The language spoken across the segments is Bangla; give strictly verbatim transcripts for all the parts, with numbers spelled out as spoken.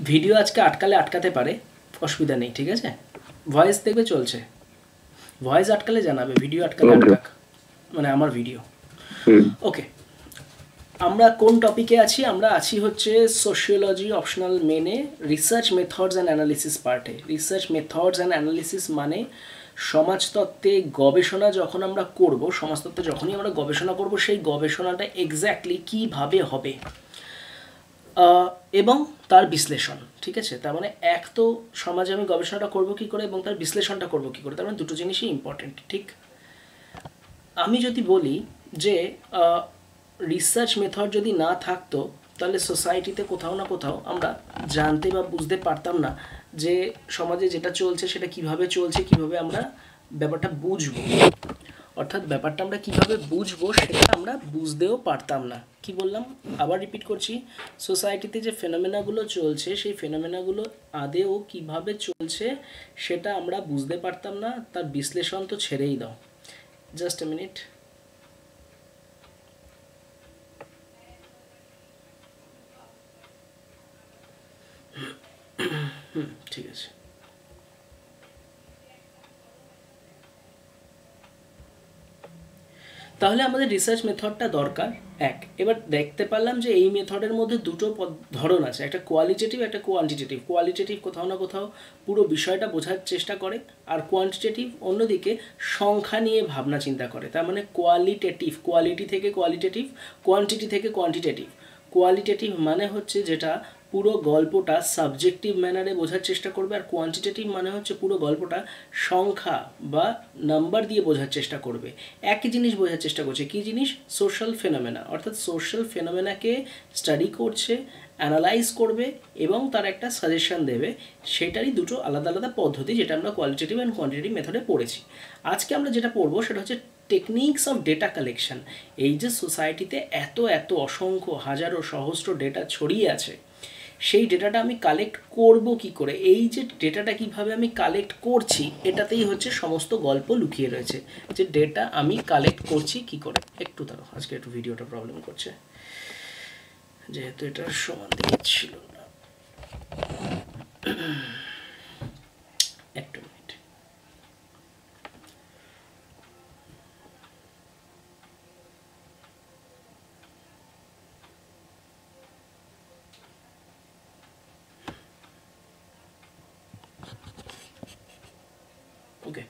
ভিডিও আজকে আটকালে আটকাতে পারে, অসুবিধা নেই, ঠিক আছে? ভয়েস দেখবে চলছে, ভয়েস আটকালে জানাবে, ভিডিও আটকালে আটকাক, মানে আমার ভিডিও। ওকে, আমরা কোন টপিকে আছি? আমরা আছি হচ্ছে সোশিওলজি অপশনাল মেনে রিসার্চ মেথডস অ্যান্ড অ্যানালিসিস পার্টে। রিসার্চ মেথডস অ্যান্ড অ্যানালিসিস মানে সমাজতত্ত্বে গবেষণা যখন আমরা করব, সমাজতত্ত্বে যখনই আমরা গবেষণা করব, সেই গবেষণাটা এক্স্যাক্টলি কীভাবে হবে এবং তার বিশ্লেষণ, ঠিক আছে? তার মানে এক তো সমাজে আমি গবেষণাটা করব কী করে এবং তার বিশ্লেষণটা করব কী করে, তার মানে দুটো জিনিসই ইম্পর্টেন্ট, ঠিক? আমি যদি বলি যে রিসার্চ মেথড যদি না থাকতো তাহলে সোসাইটিতে কোথাও না কোথাও আমরা জানতে বা বুঝতে পারতাম না যে সমাজে যেটা চলছে সেটা কিভাবে চলছে, কিভাবে আমরা ব্যাপারটা বুঝবো, অর্থাৎ ব্যাপারটা আমরা কিভাবে বুঝবো সেটা আমরা বুঝতেও পারতাম না। কি বললাম, আবার রিপিট করছি, সোসাইটিতে যে ফেনোমেনাগুলো চলছে সেই ফেনোমেনাগুলো আদেও কিভাবে চলছে সেটা আমরা বুঝতে পারতাম না, তার বিশ্লেষণ তো ছেড়েই দাও। Just a minute. হুম, ঠিক আছে। তাহলে আমাদের রিসার্চ মেথডটা দরকার এক। এবার দেখতে পারলাম যে এই মেথডের মধ্যে দুটো ধরন আছে, একটা কোয়ালিটেটিভ, একটা কোয়ান্টিটেটিভ। কোয়ালিটেটিভ কোথাও না কোথাও পুরো বিষয়টা বোঝার চেষ্টা করে, আর কোয়ান্টিটেটিভ অন্যদিকে সংখ্যা নিয়ে ভাবনা চিন্তা করে। তার মানে কোয়ালিটেটিভ, কোয়ালিটি থেকে কোয়ালিটেটিভ, কোয়ান্টিটি থেকে কোয়ান্টিটেটিভ। কোয়ালিটেটিভ মানে হচ্ছে যেটা পুরো গল্পটা সাবজেক্টিভ ম্যানারে বোঝার চেষ্টা করবে, আর কোয়ান্টিটেটিভ মানে হচ্ছে পুরো গল্পটা সংখ্যা বা নাম্বার দিয়ে বোঝার চেষ্টা করবে। একই জিনিস বোঝার চেষ্টা করছে, কী জিনিস? সোশ্যাল ফেনোমেনা, অর্থাৎ সোশ্যাল ফেনোমেনাকে স্টাডি করছে, অ্যানালাইজ করবে এবং তার একটা সাজেশন দেবে। সেটারই দুটো আলাদা আলাদা পদ্ধতি, যেটা আমরা কোয়ালিটেটিভ অ্যান্ড কোয়ান্টিটেটিভ মেথডে পড়েছি। আজকে আমরা যেটা পড়বো সেটা হচ্ছে টেকনিক্স অফ ডেটা কালেকশন। এই যে সোসাইটিতে এত এত অসংখ্য হাজারো সহস্র ডেটা ছড়িয়ে আছে, সেই ডেটাটা আমি কালেক্ট করব কি করে, এই যে ডেটাটা কিভাবে আমি কালেক্ট করছি, এটাতেই হচ্ছে সমস্ত গল্প লুকিয়ে রয়েছে, যে ডেটা আমি কালেক্ট করছি কি করে। একটু দাঁড়াও, আজকে একটু ভিডিওটা প্রবলেম করছে যেহেতু এটা সমান দিচ্ছিল না। একটু মিনিট। ওকে,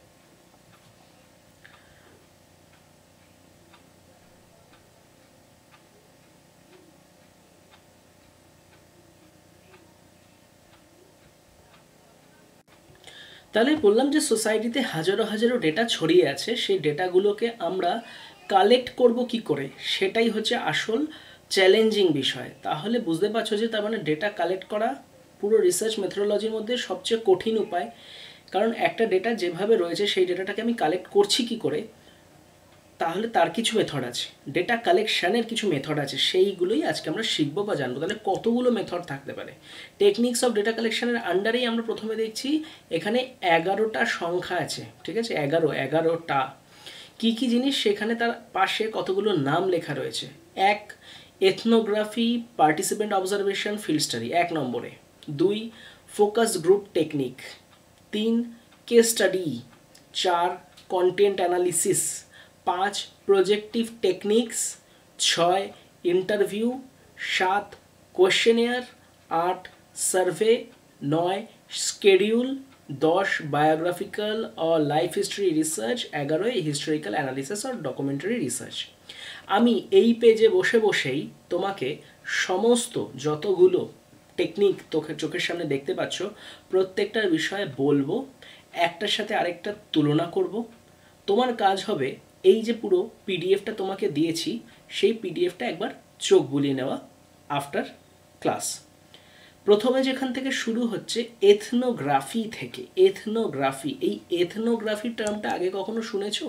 তাহলে বললাম যে সোসাইটিতে হাজারো হাজারো ডেটা ছড়িয়ে আছে, সেই ডেটাগুলোকে আমরা কালেক্ট করব কি করে, সেটাই হচ্ছে আসল চ্যালেঞ্জিং বিষয়। তাহলে বুঝতে পারছো যে তার মানে ডেটা কালেক্ট করা পুরো রিসার্চ মেথোডোলজির মধ্যে সবচেয়ে কঠিন উপায়, কারণ একটা ডেটা যেভাবে রয়েছে সেই ডেটাটাকে আমি কালেক্ট করছি কি করে, তাহলে তার কিছু মেথড আছে, ডেটা কালেকশানের কিছু মেথড আছে, সেইগুলোই আজকে আমরা শিখবো বা জানবো। তাহলে কতগুলো মেথড থাকতে পারে? টেকনিক্স অফ ডেটা কালেকশানের আন্ডারেই আমরা প্রথমে দেখছি এখানে এগারোটা সংখ্যা আছে, ঠিক আছে? এগারো এগারোটা কি কি জিনিস, সেখানে তার পাশে কতগুলো নাম লেখা রয়েছে। এক, ethnography participant observation field study এক নম্বরে। দুই, ফোকাস গ্রুপ টেকনিক। তিন, কেস স্টাডি। চার, কন্টেন্ট অ্যানালিসিস। পাঁচ, প্রজেক্টিভ টেকনিক্স। ছয়, ইন্টারভিউ। সাত, কোয়েশ্চেনিয়ার। আট, সার্ভে। নয়, স্কেডিউল। দশ, বায়োগ্রাফিক্যাল ও লাইফ হিস্ট্রি রিসার্চ। এগারোয় হিস্টোরিক্যাল অ্যানালিসিস আর ডকুমেন্টারি রিসার্চ। আমি এই পেজে বসে বসেই তোমাকে সমস্ত যতগুলো টেকনিক তোকে চোখের সামনে দেখতে পাচ্ছ প্রত্যেকটার বিষয়ে বলবো, একটার সাথে আরেকটা তুলনা করব। তোমার কাজ হবে এই যে পুরো পিডিএফটা তোমাকে দিয়েছি সেই পিডিএফটা একবার চোখ বুলিয়ে নেওয়া আফটার ক্লাস। প্রথমে যেখান থেকে শুরু হচ্ছে এথনোগ্রাফি থেকে। এথনোগ্রাফি, এই এথনোগ্রাফি টার্মটা আগে কখনো শুনেছো?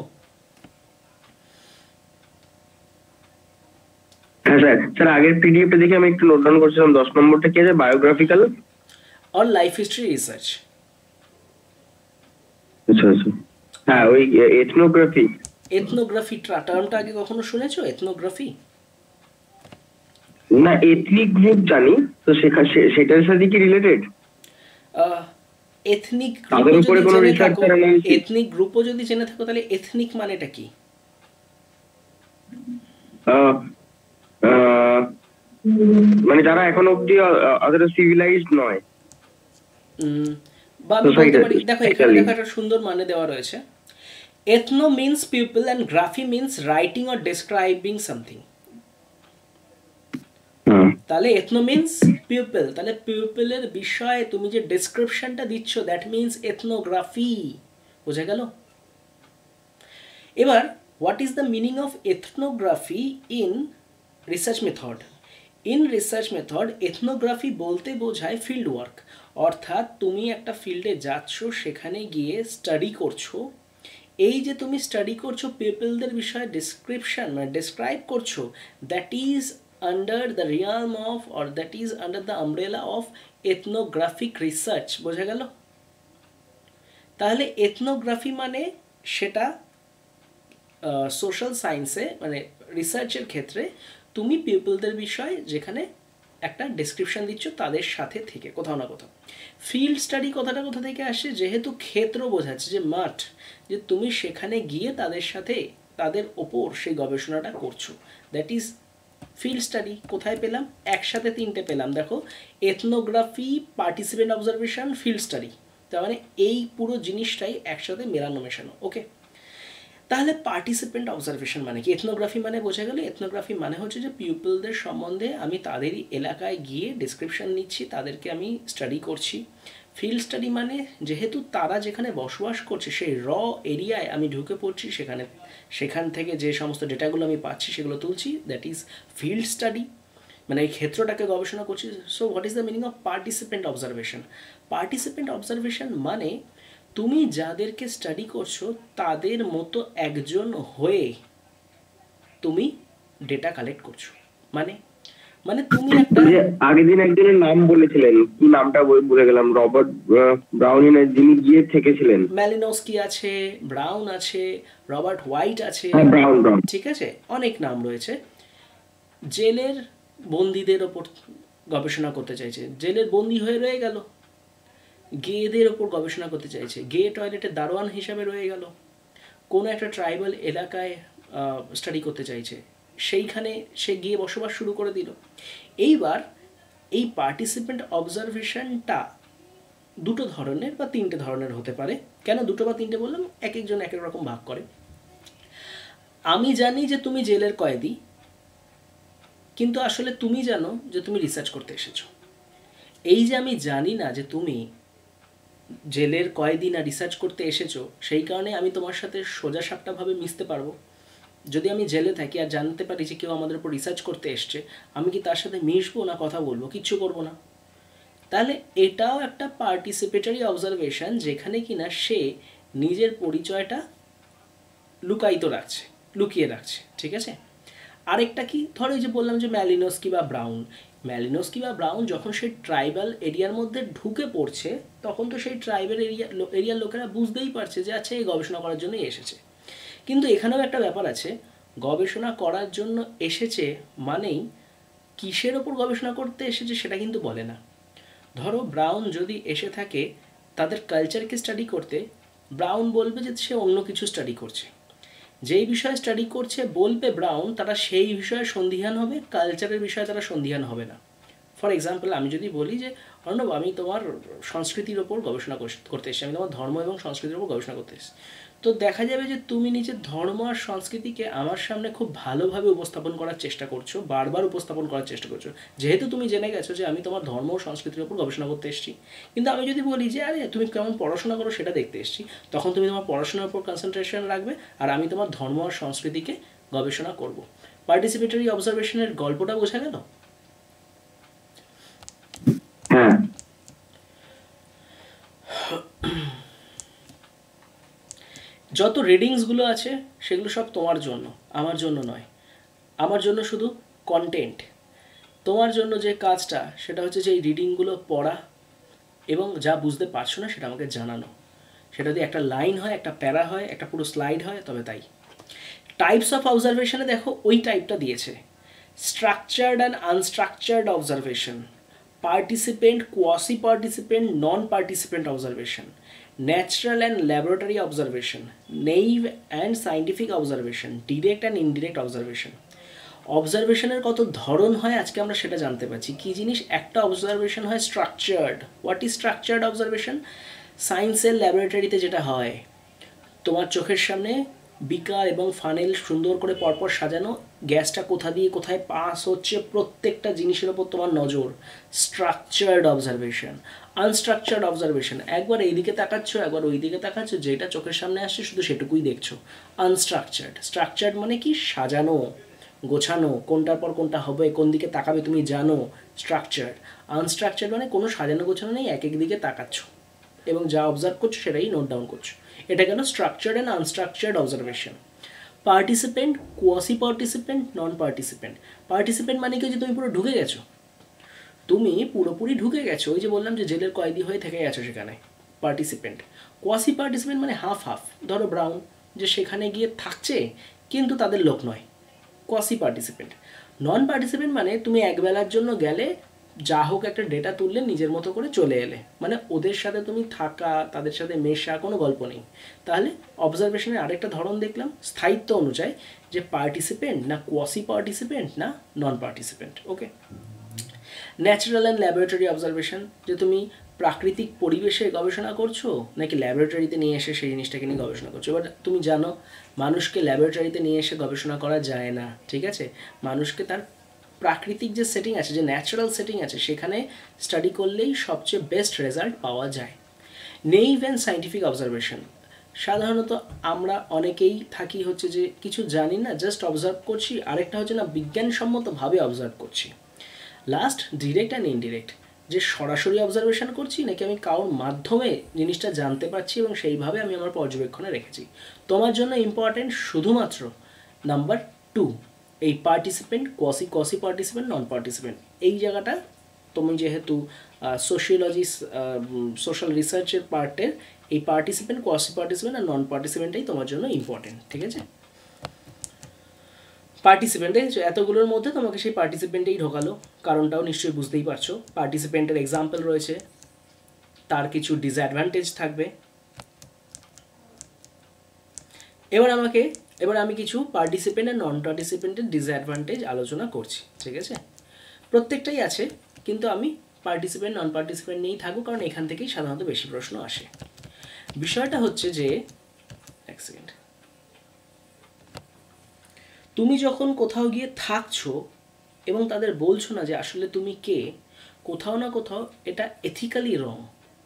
হ্যাঁ স্যার, স্যার আগের পিডিএফে দেখে আমি একটু নোট ডাউন করছিলাম, দশ নম্বরটা কি আছে? Biographical or life history research. আচ্ছা আচ্ছা, হ্যাঁ ওই এথনোগ্রাফি। এথনোগ্রাফি টার্মটা আগে কখনো শুনেছো? এথনোগ্রাফি না এথনিক গ্রুপ জানি, তো সেখানে সেটার সাথে কি রিলেটেড? এথনিক তাদের উপরে কোনো রিসার্চ করা হয়েছে? এথনিক গ্রুপও যদি জেনে থাকো তাহলে এথনিক মানেটা কি? মানে যারা এখন অবধি অতটা সিভিলাইজড নয়, বা আমি বলতে পারি, দেখো এখানে দেখো একটা সুন্দর মানে দেওয়া রয়েছে, ethno means people and graphy means writing or describing something. তাহলে ethno means people, তাহলে পিপলের বিষয়ে তুমি যে ডেসক্রিপশনটা দিচ্ছ দ্যাট মিন্স এথনোগ্রাফি। বুঝা গেল? এবার what is the meaning of ethnography in research method? In research method ethnography বলতে বোঝায় ফিল্ড ওয়ার্ক, অর্থাৎ তুমি একটা ফিল্ডে যাচ্ছ, সেখানে গিয়ে স্টাডি করছো। এই যে তুমি স্টাডি করছো পিপলদের বিষয়ে ডেসক্রিপশন মানে ডেসক্রাইব করছো, that is under the realm of or that is under the umbrella of ethnographic research. বোঝা গেল? তাহলে এথনোগ্রাফি মানে সেটা সোশ্যাল সায়েন্সে মানে রিসার্চের ক্ষেত্রে তুমি পিপলদের বিষয়ে যেখানে একটা ডেসক্রিপশন দিচ্ছ তাদের সাথে থেকে কোথাও না কোথাও। ফিল্ড স্টাডি কথাটা কোথা থেকে আসে? যেহেতু ক্ষেত্র বোঝাচ্ছে, যে মাঠ, যে তুমি সেখানে গিয়ে তাদের সাথে তাদের ওপর সেই গবেষণাটা করছো, দ্যাট ইজ ফিল্ড স্টাডি। কোথায় পেলাম? একসাথে তিনটে পেলাম। দেখো, ethnography, participant observation, field study, তার মানে এই পুরো জিনিসটাই একসাথে মেলানো মেশানো। ওকে, তাহলে পার্টিসিপেন্ট অবজারভেশন মানে কি? এথনোগ্রাফি মানে বোঝা গেল, এথনোগ্রাফি মানে হচ্ছে যে পিপলদের সম্বন্ধে আমি তাদেরই এলাকায় গিয়ে ডিসক্রিপশন নিচ্ছি, তাদেরকে আমি স্টাডি করছি। ফিল্ড স্টাডি মানে যেহেতু তারা যেখানে বসবাস করছে সেই র এরিয়ায় আমি ঢুকে পড়ছি, সেখানে সেখান থেকে যে সমস্ত ডেটাগুলো আমি পাচ্ছি সেগুলো তুলছি, দ্যাট ইজ ফিল্ড স্টাডি, মানে এই ক্ষেত্রটাকে গবেষণা করছি। So what is the meaning of participant observation? Participant observation মানে তুমি যাদেরকে স্টাডি করছো তাদের মতো একজন হয়ে তুমি ডেটা কালেক্ট করছো। মানে মানে তুমি একটা, আগের দিন একজনের নাম বলেছিলেন, কি নামটা ভুলে গেলাম, রবার্ট ব্রাউন, যিনি গিয়ে থেকেছিলেন। ম্যালিনোস্কি আছে, ব্রাউন আছে, রবার্ট হোয়াইট আছে, ঠিক আছে, অনেক নাম রয়েছে। জেলের বন্দীদের ওপর গবেষণা করতে চাইছে, জেলের বন্দী হয়ে রয়ে গেল। গেদের ওপর গবেষণা করতে চাইছে, গে টয়লেটে দারোয়ান হিসাবে রয়ে গেল। কোনো একটা ট্রাইবাল এলাকায় স্টাডি করতে চাইছে, সেইখানে সে গিয়ে বসবাস শুরু করে দিল। এইবার এই পার্টিসিপেন্ট অবজারভেশনটা দুটো ধরনের বা তিনটে ধরনের হতে পারে। কেন দুটো বা তিনটে বললাম? এক একজন এক এক রকম ভাগ করে। আমি জানি যে তুমি জেলের কয়েদি, কিন্তু আসলে তুমি জানো যে তুমি রিসার্চ করতে এসেছো। এই যে আমি জানি না যে তুমি জেলের কয়েদি না রিসার্চ করতে এসেছো, সেই কারণে আমি তোমার সাথে সোজা সাপটাভাবে মিশতে পারবো। যদি আমি জেলে থাকি আর জানতে পারি যে কেউ আমাদের উপর রিসার্চ করতে এসছে, আমি কি তার সাথে মিশবো না কথা বলবো? কিচ্ছু করবো না। তাহলে এটাও একটা পার্টিসিপেটরি অবজারভেশন, যেখানে কিনা সে নিজের পরিচয়টা লুকায়িত রাখছে, লুকিয়ে রাখছে, ঠিক আছে। আরেকটা কি, ধরো যে বললাম যে ম্যালিনোস্কি বা ব্রাউন, ম্যালিনোস্কি বা ব্রাউন যখন সেই ট্রাইবাল এরিয়ার মধ্যে ঢুকে পড়ছে, তখন তো সেই ট্রাইবাল এরিয়া এরিয়ার লোকেরা বুঝতেই পারছে যে আচ্ছা এই গবেষণা করার জন্যই এসেছে। কিন্তু এখানেও একটা ব্যাপার আছে, গবেষণা করার জন্য এসেছে মানেই কিসের ওপর গবেষণা করতে এসেছে সেটা কিন্তু বলে না। ধরো ব্রাউন যদি এসে থাকে তাদের কালচারকে স্টাডি করতে, ব্রাউন বলবে যে সে অন্য কিছু স্টাডি করছে। যেই বিষয়ে স্টাডি করছে বলবে ব্রাউন, তারা সেই বিষয়ে সন্দিহান হবে, কালচারের বিষয়ে তারা সন্দিহান হবে না। ফর এক্সাম্পল, আমি যদি বলি যে অর্ণব আমি তোমার সংস্কৃতির ওপর গবেষণা করতে এসেছি, আমি তোমার ধর্ম এবং সংস্কৃতির ওপর গবেষণা করতে এসেছি, তো দেখা যাবে যে তুমি নিজের ধর্ম আর সংস্কৃতিকে আমার সামনে খুব ভালোভাবে উপস্থাপন করার চেষ্টা করছো, বারবার উপস্থাপন করার চেষ্টা করছো, যেহেতু তুমি জেনে গেছো যে আমি তোমার ধর্ম ও সংস্কৃতির ওপর গবেষণা করতে এসেছি। কিন্তু আমি যদি বলি যে আরে তুমি কেমন পড়াশোনা করো সেটা দেখতে এসেছি, তখন তুমি তোমার পড়াশোনার উপর কনসেন্ট্রেশন রাখবে আর আমি তোমার ধর্ম আর সংস্কৃতিকে গবেষণা করব। পার্টিসিপেটরি অবজারভেশনের গল্পটা বোঝা গেল? হ্যাঁ। যত রিডিংসগুলো আছে সেগুলো সব তোমার জন্য, আমার জন্য নয়। আমার জন্য শুধু কন্টেন্ট, তোমার জন্য যে কাজটা সেটা হচ্ছে যে এই রিডিংগুলো পড়া এবং যা বুঝতে পারছো না সেটা আমাকে জানানো। সেটা যদি একটা লাইন হয়, একটা প্যারা হয়, একটা পুরো স্লাইড হয়, তবে তাই। টাইপস অফ অবজারভেশনে দেখো ওই টাইপটা দিয়েছে, structured and unstructured observation, participant, quasi-participant, non-participant observation, natural and laboratory observation, naive and scientific observation, direct and indirect observation. অবজারভেশনের কত ধরন হয় আজকে আমরা সেটা জানতে পারছি। কি জিনিস? একটা অবজারভেশন হয় structured. What is structured observation? সায়েন্সের ল্যাবরেটরিতে যেটা হয়, তোমার চোখের সামনে বিকার এবং ফানেল সুন্দর করে পরপর সাজানো, গ্যাসটা কোথা দিয়ে কোথায় পাস হচ্ছে প্রত্যেকটা জিনিসের ওপর তোমার নজর, স্ট্রাকচার্ড অবজারভেশন। আনস্ট্রাকচার্ড অবজারভেশন, একবার এইদিকে তাকাচ্ছ একবার ওই দিকে তাকাচ্ছ, যেটা চোখের সামনে আসছে শুধু সেটুকুই দেখছো। আনস্ট্রাকচার্ড। স্ট্রাকচার্ড মানে কি? সাজানো, গোছানো, কোনটার পর কোনটা হবে, কোন দিকে তাকাবে তুমি জানো, স্ট্রাকচার্ড। আনস্ট্রাকচার্ড মানে কোনো সাজানো গোছানো নেই, এক এক দিকে তাকাচ্ছ এবং যা অবজার্ভ করছো সেটাই নোট ডাউন করছো। এটা গেল structured and unstructured observation. Participant, quasi participant, non participant. Participant মানে কি? যে তুমি পুরো ঢুকে গেছো, তুমি পুরোপুরি ঢুকে গেছো, ওই যে বললাম যে জেলের কয়েদি হয়ে থেকে গেছো সেখানে, পার্টিসিপেন্ট। কোয়াসি পার্টিসিপেন্ট মানে হাফ হাফ, ধরো ব্রাউন, যে সেখানে গিয়ে থাকছে কিন্তু তাদের লোক নয়, কোয়াসি পার্টিসিপেন্ট। নন পার্টিসিপেন্ট মানে তুমি একবেলার জন্য গেলে, যা হোক একটা ডেটা তুললে, নিজের মতো করে চলে এলে, মানে ওদের সাথে তুমি থাকা, তাদের সাথে মেশা, কোনো গল্প নেই। তাহলে অবজারভেশনের আরেকটা ধরন দেখলাম স্থায়িত্ব অনুযায়ী, যে পার্টিসিপেন্ট না কোয়াসি পার্টিসিপেন্ট না non participant. Okay. Natural and laboratory observation, যে তুমি প্রাকৃতিক পরিবেশে গবেষণা করছো নাকি ল্যাবরেটরিতে নিয়ে এসে সেই জিনিসটাকে নিয়ে গবেষণা করছো। এবার তুমি জানো মানুষকে ল্যাবরেটরিতে নিয়ে এসে গবেষণা করা যায় না, ঠিক আছে? মানুষকে তার প্রাকৃতিক যে সেটিং আছে, যে ন্যাচারাল সেটিং আছে, সেখানে স্টাডি করলেই সবচেয়ে বেস্ট রেজাল্ট পাওয়া যায়। নেইভ অ্যান্ড সায়েন্টিফিক অবজারভেশন, সাধারণত আমরা অনেকেই থাকি হচ্ছে যে কিছু জানি না, জাস্ট অবজার্ভ করছি, আরেকটা হচ্ছে না বিজ্ঞানসম্মতভাবে অবজার্ভ করছি। লাস্ট ডিরেক্ট অ্যান্ড ইনডিরেক্ট, যে সরাসরি অবজারভেশন করছি নাকি আমি কারোর মাধ্যমে জিনিসটা জানতে পারছি এবং সেইভাবে আমি আমার পর্যবেক্ষণে রেখেছি। তোমার জন্য ইম্পর্টেন্ট শুধুমাত্র নাম্বার টু, এই participant, quasi quasi participant, non participant, এই জায়গাটা তুমি যেহেতু সোশিওলজি সোশ্যাল রিসার্চের পার্টের, এই পার্টিসিপেন্ট, কোয়াসি পার্টিসিপেন্ট আর নন পার্টিসিপেন্টটাই তোমার জন্য ইম্পর্টেন্ট, ঠিক আছে? পার্টিসিপেন্টে এতগুলোর মধ্যে তোমাকে সেই পার্টিসিপেন্টেই ঢোকালো, কারণটাও নিশ্চয়ই বুঝতেই পারছো। পার্টিসিপেন্টের এক্সাম্পল রয়েছে, তার কিছু ডিসঅ্যাডভান্টেজ থাকবে। এবার আমাকে এবার আমি কিছু পার্টিসিপেন্ট আর নন পার্টিসিপেন্টের ডিসঅ্যাডভান্টেজ আলোচনা করছি, ঠিক আছে? প্রত্যেকটাই আছে, কিন্তু আমি পার্টিসিপেন্ট নন পার্টিসিপেন্ট নিয়েই থাকবো, কারণ এখান থেকেই সাধারণত বেশি প্রশ্ন আসে। বিষয়টা হচ্ছে যে, এক সেকেন্ড, তুমি যখন কোথাও গিয়ে থাকছো এবং তাদের বলছো না যে আসলে তুমি কে, কোথাও না কোথাও এটা এথিক্যালি রং।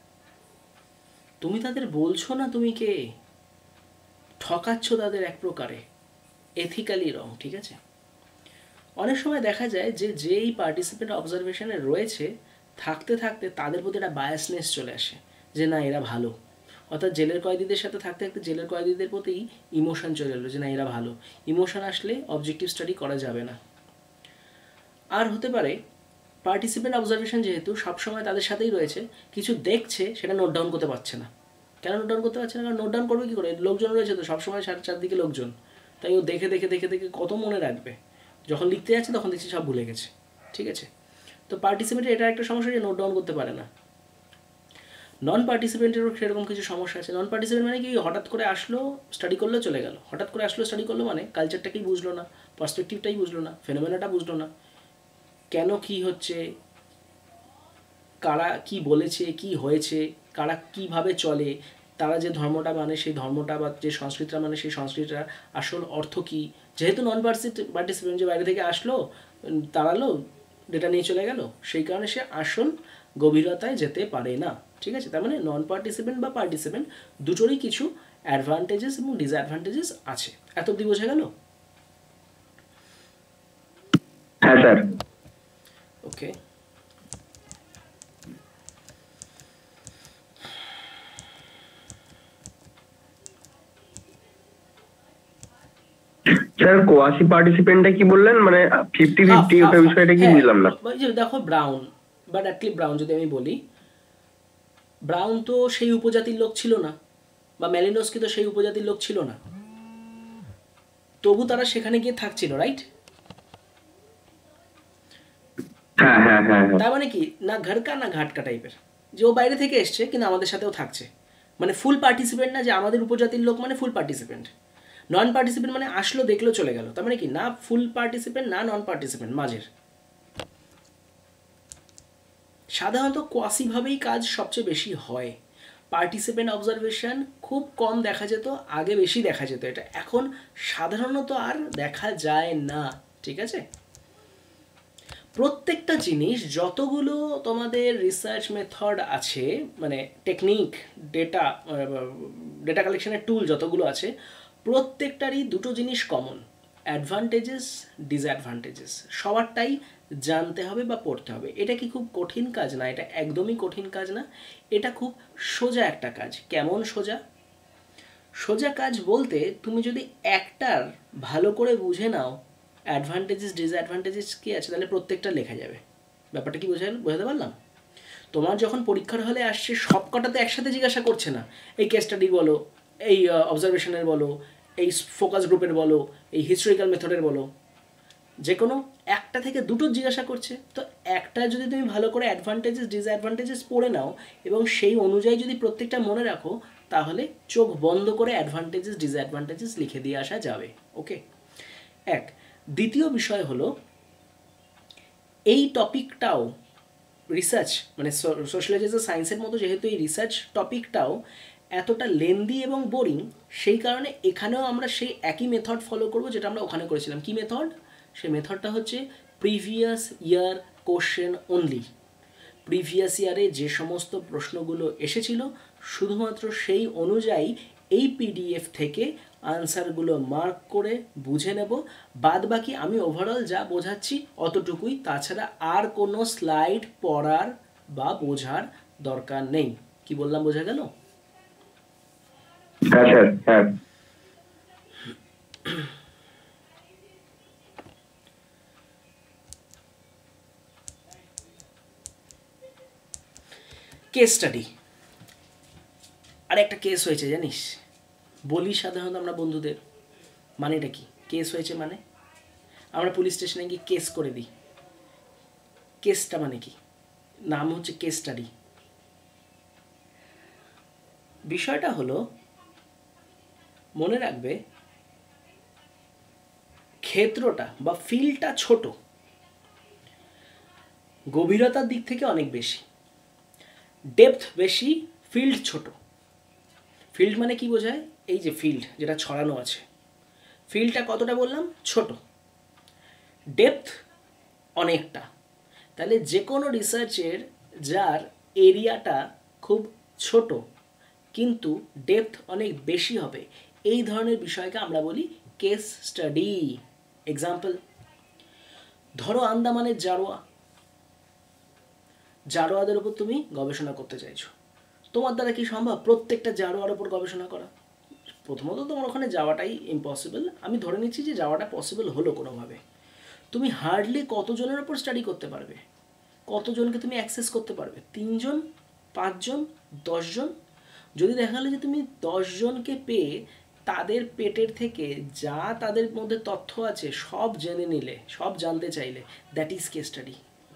তুমি তাদের বলছো না তুমি কে, ঠকাচ্ছ তাদের এক প্রকারে, এথিক্যালি রং, ঠিক আছে? অনেক সময় দেখা যায় যে যেই পার্টিসিপেন্ট অবজারভেশনে রয়েছে, থাকতে থাকতে তাদের প্রতি একটা বায়াসনেস চলে আসে, যে না এরা ভালো। অর্থাৎ জেলের কয়েদিদের সাথে থাকতে থাকতে জেলের কয়েদিদের প্রতি ইমোশন চলে এলো, যে না এরা ভালো। ইমোশন আসলে অবজেক্টিভ স্টাডি করা যাবে না। আর হতে পারে পার্টিসিপেন্ট অবজারভেশন যেহেতু সবসময় তাদের সাথেই রয়েছে, কিছু দেখছে সেটা নোট ডাউন করতে পারছে না। কেন নোট ডাউন করতে পারছে না? কারণ নোট ডাউন করবে কী করে? লোকজন রয়েছে তো সবসময় চারদিকে লোকজন, তাই ও দেখে দেখে দেখে দেখে কত মনে রাখবে? যখন লিখতে যাচ্ছে তখন দেখছি সব ভুলে গেছে, ঠিক আছে? তো পার্টিসিপেন্টের এটা একটা সমস্যা, যে নোট ডাউন করতে পারে না। নন পার্টিসিপেন্টেরও সেরকম কিছু সমস্যা আছে। নন পার্টিসিপেন্ট মানে কি? হঠাৎ করে আসলো, স্টাডি করলো, চলে গেল। হঠাৎ করে আসলো, স্টাডি করলো, মানে কালচারটাকেই বুঝলো না, পার্সপেক্টিভটাই বুঝলো না, ফেনোমেনাটা বুঝলো না, কেন কি হচ্ছে, কারা কি বলেছে, কি হয়েছে, কারা কিভাবে চলে, তারা যে ধর্মটা মানে সেই ধর্মটা, বা যে সংস্কৃতিটা মানে সেই সংস্কৃতিটার আসল অর্থ কী। যেহেতু নন পার্টিসিপেন্ট, যে বাইরে থেকে আসলো, তাড়ালো, ডেটা নিয়ে চলে গেল, সেই কারণে সে আসল গভীরতায় যেতে পারে না, ঠিক আছে? তার মানে নন পার্টিসিপেন্ট বা পার্টিসিপেন্ট দুটোরই কিছু অ্যাডভান্টেজেস এবং ডিসঅ্যাডভান্টেজেস আছে। এত অব্দি বোঝা গেল? হ্যাঁ স্যার। ওকে। স্যার কোয়াসি পার্টিসিপেন্টটা কি বললেন? মানে ফিফটি ফিফটি ওটা বিষয়টা কি বুঝলাম না। দেখো ব্রাউন বা ডার্কলি ব্রাউন যদি আমি বলি, ব্রাউন তো সেই উপজাতির লোক ছিল না, বা মেলিনোস্কি তো সেই উপজাতির লোক ছিল না, তবু তারা সেখানে গিয়ে থাকছিল, রাইট? হ্যাঁ হ্যাঁ হ্যাঁ হ্যাঁ তার মানে কি, না ঘরকা না ঘাটকা টাইপের, যে ও বাইরে থেকে এসছে কিন্তু আমাদের সাথেও থাকছে, মানে ফুল পার্টিসিপেন্ট না, যে আমাদের উপজাতির লোক মানে ফুল পার্টিসিপেন্ট। নন পার্টিসিপেন্ট মানে আসলো দেখলো চলে গেল, তার মানে কি না ফুল পার্টিসিপেন্ট না নন পার্টিসিপেন্ট, মাঝের। সাধারণত কোয়াসিভাবেই কাজ সবচেয়ে বেশি হয়। পার্টিসিপেন্ট অবজারভেশন খুব কম দেখা যেত, আগে বেশি দেখা যেত, এটা এখন সাধারণত আর দেখা যায় না। ঠিক আছে, প্রত্যেকটা জিনিস যতগুলো তোমাদের রিসার্চ মেথড আছে, মানে টেকনিক, ডেটা ডেটা কালেকশনের টুল যতগুলো আছে, প্রত্যেকটারই দুটো জিনিস কমন, অ্যাডভান্টেজেস ডিসঅ্যাডভান্টেজেস, সবারটাই জানতে হবে বা পড়তে হবে। এটা কি খুব কঠিন কাজ না, এটা একদমই কঠিন কাজ না, এটা খুব সোজা একটা কাজ। কেমন সোজা? সোজা কাজ বলতে তুমি যদি একটার ভালো করে বুঝে নাও অ্যাডভান্টেজেস ডিসঅ্যাডভান্টেজেস কী আছে, তাহলে প্রত্যেকটা লেখা যাবে। ব্যাপারটা কি বোঝা বোঝাতে পারলাম? তোমার যখন পরীক্ষার হলে আসছে, সব কটাতে একসাথে জিজ্ঞাসা করছে না, এই কেস স্টাডি বলো, এই অবজারভেশনের বলো, এই ফোকাস গ্রুপের বলো, এই হিস্টোরিক্যাল মেথডের বলো, যে কোনো একটা থেকে দুটো জিজ্ঞাসা করছে। তো একটা যদি তুমি ভালো করে অ্যাডভান্টেজেস ডিসঅ্যাডভান্টেজেস পড়ে নাও এবং সেই অনুযায়ী যদি প্রত্যেকটা মনে রাখো, তাহলে চোখ বন্ধ করে অ্যাডভান্টেজেস ডিসঅ্যাডভান্টেজেস লিখে দিয়ে আসা যাবে। ওকে, এক। দ্বিতীয় বিষয় হলো, এই টপিকটাও রিসার্চ, মানে সোশ্যালাইজেশন সায়েন্সের মতো যেহেতু এই রিসার্চ টপিকটাও এতটা লেন্দি এবং বোরিং, সেই কারণে এখানেও আমরা সেই একই মেথড ফলো করব যেটা আমরা ওখানে করেছিলাম। কি মেথড? সেই মেথডটা হচ্ছে previous year question only. Previous ইয়ারে যে সমস্ত প্রশ্নগুলো এসেছিল, শুধুমাত্র সেই অনুযায়ী এই পিডিএফ থেকে আনসারগুলো মার্ক করে বুঝে নেব। বাদ বাকি আমি ওভারঅল যা বোঝাচ্ছি অতটুকুই, তাছাড়া আর কোনো স্লাইড পড়ার বা বোঝার দরকার নেই। কি বললাম, বোঝা গেল? হ্যাঁ স্যার, হ্যাঁ। Case study. আর একটা কেস হয়েছে জানিস, বলি সাধারণত আমরা বন্ধুদের, মানেটা কি কেস হয়েছে মানে? আমরা পুলিশ স্টেশনে গিয়ে কেস করে দিই। কেসটা মানে কি? নাম হচ্ছে কেস স্টাডি। বিষয়টা হলো, মনে রাখবে, ক্ষেত্রটা বা ফিল্ডটা ছোট, গভীরতার দিক থেকে অনেক বেশি, ডেপথ বেশি, ফিল্ড ছোট। ফিল্ড মানে কি বোঝায়? এই যে ফিল্ড যেটা ছড়ানো আছে, ফিল্ডটা কতটা বললাম? ছোট। ডেপথ অনেকটা। তাহলে যে কোনো রিসার্চের যার এরিয়াটা খুব ছোট কিন্তু ডেপথ অনেক বেশি হবে, এই ধরনের বিষয়কে আমরা বলি কেস স্টাডি। এক্সাম্পল, ধরো আন্দামানের জারোয়া, জারোয়াদের উপর তুমি গবেষণা করতে চাইছো। তোমার দ্বারা কি সম্ভব প্রত্যেকটা জারোয়ার উপর গবেষণা করা? প্রথমত তোমার ওখানে যাওয়াটাই ইম্পসিবল। আমি ধরে নিচ্ছি যে যাওয়াটা পসিবল হলো কোনোভাবে। তুমি হার্ডলি কতজনের ওপর স্টাডি করতে পারবে? কতজনকে তুমি অ্যাক্সেস করতে পারবে? তিনজন, পাঁচজন, দশজন? যদি দেখা গেলো যে তুমি দশজনকে পেয়ে তাদের পেটের থেকে যা তাদের মধ্যে তথ্য আছে সব জেনে নিলে, সব জানতে চাইলে, that is case study.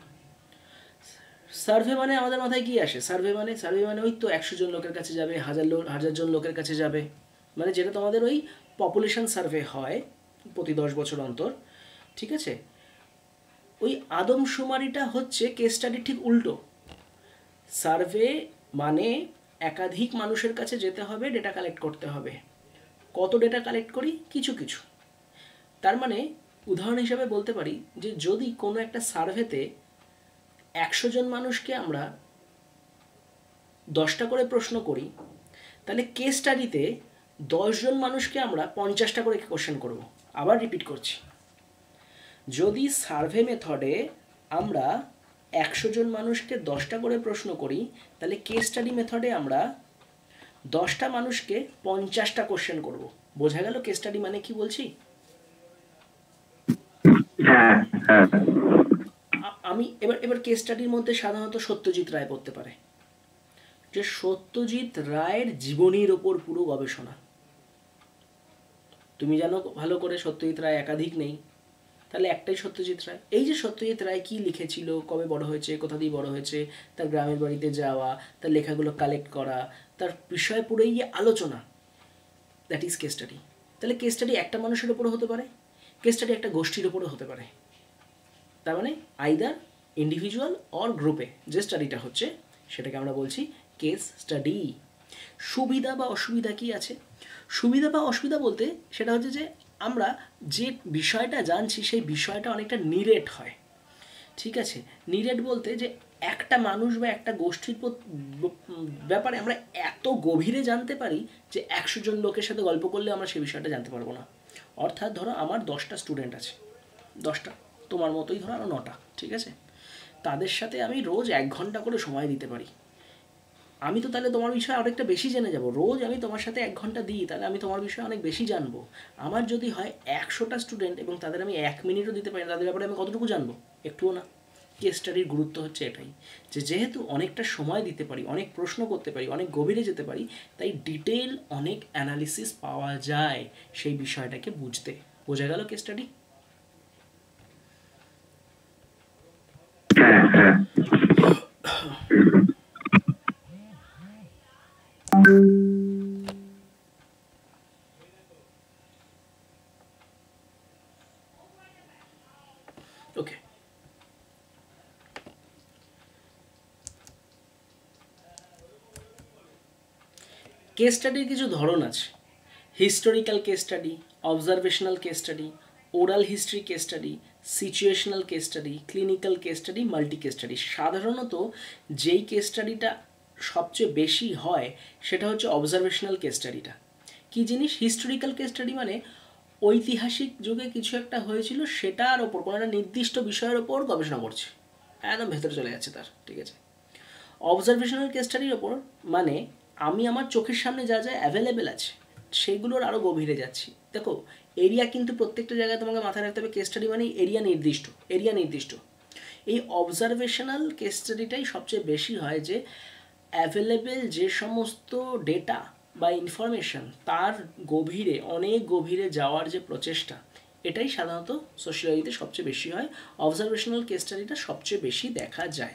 Survey মানে আমাদের মাথায় কি আসে? সার্ভে মানে সার্ভে মানে ওই তো একশো জন লোকের কাছে যাবে, হাজার লোক হাজার জন লোকের কাছে যাবে, মানে যেটা তোমাদের ওই পপুলেশন সার্ভে হয় প্রতি দশ বছর অন্তর। ঠিক আছে, ওই আদমশুমারিটা হচ্ছে কেস স্টাডি ঠিক উল্টো। সার্ভে মানে একাধিক মানুষের কাছে যেতে হবে, ডেটা কালেক্ট করতে হবে। কত ডেটা কালেক্ট করি? কিছু কিছু। তার মানে উদাহরণ হিসাবে বলতে পারি যে যদি কোনো একটা সার্ভেতে একশো জন মানুষকে আমরা দশটা করে প্রশ্ন করি, তাহলে কেস স্টাডিতে দশজন মানুষকে আমরা পঞ্চাশটা করে কোশ্চেন করব। আবার রিপিট করছি, যদি সার্ভে মেথডে আমরা একশো জন মানুষকে দশটা করে প্রশ্ন করি, তাহলে কেস স্টাডি মেথডে আমরা দশটা মানুষকে পঞ্চাশটা কোশ্চেন করব। বোঝা গেল কেস স্টাডি মানে কি বলছি? হ্যাঁ হ্যাঁ। আমি এবার এবার কেস স্টাডির মধ্যে সাধারণত সত্যজিৎ রায় পড়তে পারে, যে সত্যজিৎ রায়ের জীবনীর ওপর পুরো গবেষণা। তুমি জানো ভালো করে সত্যজিৎ রায় একাধিক নেই, তাহলে একটাই সত্যজিৎ রায়। এই যে সত্যজিৎ রায় কী লিখেছিল, কবে বড় হয়েছে, কোথা দিয়ে বড় হয়েছে, তার গ্রামের বাড়িতে যাওয়া, তার লেখাগুলো কালেক্ট করা, তার বিষয় পুরোই আলোচনা, দ্যাট ইজ কেস স্টাডি। তাহলে কেস স্টাডি একটা মানুষের ওপরও হতে পারে, কেস স্টাডি একটা গোষ্ঠীর ওপরও হতে পারে। তার মানে আইদার ইন্ডিভিজুয়াল অর গ্রুপে যে স্টাডিটা হচ্ছে সেটাকে আমরা বলছি কেস স্টাডি। সুবিধা বা অসুবিধা কি আছে? সুবিধা বা অসুবিধা বলতে সেটা হচ্ছে যে আমরা যে বিষয়টা জানছি সেই বিষয়টা অনেকটা নিরেট হয়, ঠিক আছে? নিরেট বলতে যে একটা মানুষ বা একটা গোষ্ঠীর ব্যাপারে আমরা এত গভীরে জানতে পারি যে একশো জন লোকের সাথে গল্প করলে আমরা সেই বিষয়টা জানতে পারবো না। অর্থাৎ ধরো আমার দশটা স্টুডেন্ট আছে, দশটা, তোমার মতোই ধরো আরও নটা, ঠিক আছে? তাদের সাথে আমি রোজ এক ঘন্টা করে সময় দিতে পারি। আমি তো তাহলে তোমার বিষয়ে অনেকটা বেশি জেনে যাব। রোজ আমি তোমার সাথে এক ঘন্টা দিই, তাহলে আমি তোমার বিষয়ে অনেক বেশি জানবো। আমার যদি হয় একশোটা স্টুডেন্ট এবং তাদের আমি এক মিনিটও দিতে পারি, তাদের ব্যাপারে আমি কতটুকু জানবো? একটুও না। কেস স্টাডির গুরুত্ব হচ্ছে এটাই, যে যেহেতু অনেকটা সময় দিতে পারি, অনেক প্রশ্ন করতে পারি, অনেক গভীরে যেতে পারি, তাই ডিটেল অনেক অ্যানালিসিস পাওয়া যায় সেই বিষয়টাকে বুঝতে। বোঝা গেল কেস স্টাডি? হ্যাঁ হ্যাঁ। ওকে, কেস স্টাডির কিছু ধরন আছে। Historical case study, observational case study, oral history case study, situational case study, clinical case study, multi case study. সাধারণত যেই কেস স্টাডিটা সবচেয়ে বেশি হয় সেটা হচ্ছে অবজারভেশনাল কেস স্টাডিটা। কী জিনিস? হিস্টোরিক্যাল কেস স্টাডি মানে ঐতিহাসিক যুগে কিছু একটা হয়েছিল সেটার ওপর, কোনো একটা নির্দিষ্ট বিষয়ের ওপর গবেষণা করছে, একদম ভেতরে চলে যাচ্ছে তার, ঠিক আছে? অবজারভেশনাল কেস স্টাডির ওপর মানে আমি আমার চোখের সামনে যা যা অ্যাভেলেবেল আছে সেগুলোর আরও গভীরে যাচ্ছি। দেখো, এরিয়া কিন্তু প্রত্যেকটা জায়গায় তোমাকে মাথায় রাখতে হবে, কেস স্টাডি মানে এরিয়া নির্দিষ্ট, এরিয়া নির্দিষ্ট। এই অবজারভেশনাল কেস স্টাডিটাই সবচেয়ে বেশি হয়, যে অ্যাভেলেবেল যে সমস্ত ডেটা বা ইনফরমেশান তার গভীরে, অনেক গভীরে যাওয়ার যে প্রচেষ্টা, এটাই সাধারণত সোশিয়োলজিতে সবচেয়ে বেশি হয়। অবজারভেশনাল কেস স্টাডিটা সবচেয়ে বেশি দেখা যায়।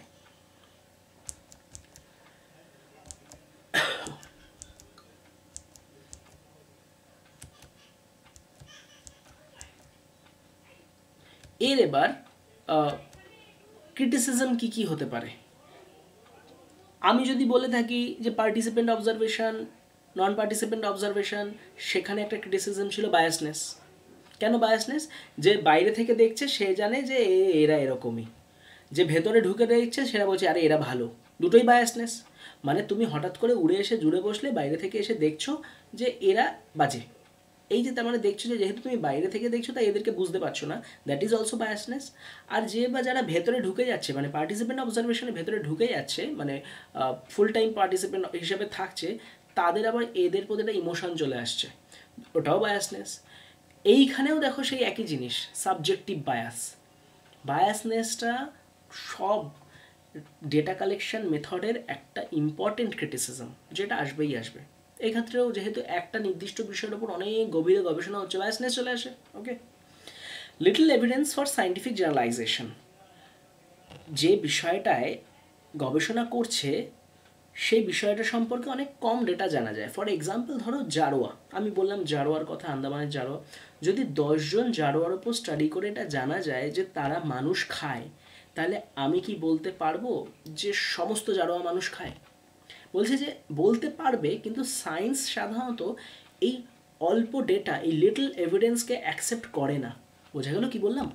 এর এবার ক্রিটিসিজম কি কি হতে পারে? আমি যদি বলে থাকি যে participant observation, non participant observation, সেখানে একটা ক্রিটিসিজম ছিল বায়াসনেস। কেন বায়াসনেস? যে বাইরে থেকে দেখছে সে জানে যে এরা এরকমই, যে ভেতরে ঢুকে দেখছে সেটা বলছে আরে এরা ভালো। দুটোই বায়াসনেস। মানে তুমি হঠাৎ করে উড়ে এসে জুড়ে বসলে, বাইরে থেকে এসে দেখছো যে এরা বাজে, এই যে তার মানে দেখছো যে যেহেতু তুমি বাইরে থেকে দেখছো তাই এদেরকে বুঝতে পারছো না, দ্যাট ইজ অলসো বায়াসনেস। আর যে বা যারা ভেতরে ঢুকে যাচ্ছে, মানে পার্টিসিপেন্ট অবজারভেশনের ভেতরে ঢুকে যাচ্ছে, মানে ফুল টাইম পার্টিসিপেন্ট হিসেবে থাকছে, তাদের আবার এদের প্রতি একটা ইমোশন চলে আসছে, ওটাও বায়াসনেস। এইখানেও দেখো সেই একই জিনিস, সাবজেক্টিভ বায়াস। বায়াসনেসটা সব ডেটা কালেকশন মেথডের একটা ইম্পর্টেন্ট ক্রিটিসিজম, যেটা আসবেই আসবে। এই ক্ষেত্রেও যেহেতু একটা নির্দিষ্ট বিষয়ের উপর অনেক গভীরে গবেষণা হচ্ছে, বায়াসনেস চলে আসে। Okay, little evidence for scientific generalization. যে বিষয়টায় গবেষণা করছে সেই বিষয়টা সম্পর্কে অনেক কম ডেটা জানা যায়। ফর এক্সাম্পল ধরো জারোয়া, আমি বললাম জারোয়ার কথা, আন্দামানের জারোয়া। যদি দশজন জারোয়ার উপর স্টাডি করে এটা জানা যায় যে তারা মানুষ খায়, তাহলে আমি কি বলতে পারবো যে সমস্ত জারোয়া মানুষ খায়? বলছে যে বলতে পারবে, কিন্তু সায়েন্স সাধারণত এই অল্প ডেটা, এই লিটল এভিডেন্সকে অ্যাকসেপ্ট করে না। বোঝা গেল কি বললাম?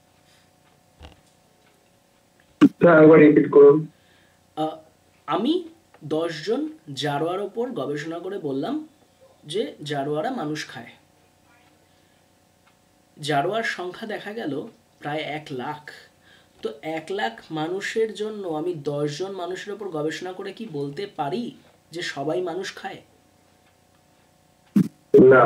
আমি দশজন জারোয়ার ওপর গবেষণা করে বললাম যে জারোয়ারা মানুষ খায়। জারোয়ার সংখ্যা দেখা গেল প্রায় এক লাখ। তো এক লাখ মানুষের জন্য আমি দশজন মানুষের ওপর গবেষণা করে কি বলতে পারি যে সবাই মানুষ খায়? না।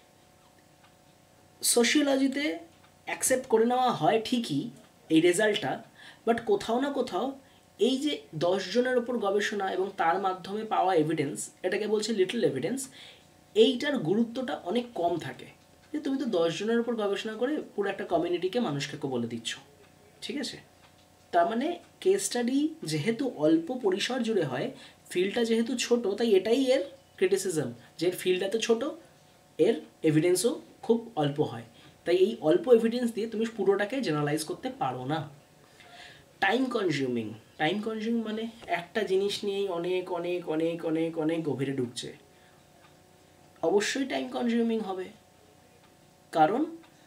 সোশিওলজিতে অ্যাকসেপ্ট করে নেওয়া হয় ঠিকই এই রেজাল্টটা, বাট কোথাও না কোথাও এই যে দশ জনের ওপর গবেষণা এবং তার মাধ্যমে পাওয়া এভিডেন্স, এটাকে বলছে লিটল এভিডেন্স, এইটার গুরুত্বটা অনেক কম থাকে। যে তুমি তো দশ জনের উপর গবেষণা করে পুরো একটা কমিউনিটিকে মানুষকে বলে দিচ্ছ, ঠিক আছে? তার মানে কেস স্টাডি যেহেতু অল্প পরিসর জুড়ে হয়, ফিল্ডটা যেহেতু ছোট, তাই এটাই এর ক্রিটিসিজম, যে এর ফিল্ড এত ছোট, এর এভিডেন্সও খুব অল্প হয়। তাই এই অল্প এভিডেন্স দিয়ে তুমি পুরোটাকে জেনারেলাইজ করতে পারো না। টাইম কনজিউমিং, টাইম কনজিউমিং মানে একটা জিনিস নিয়েই অনেক অনেক অনেক অনেক অনেক গভীরে ঢুকছে, অবশ্যই টাইম কনজিউমিং হবে। কারণ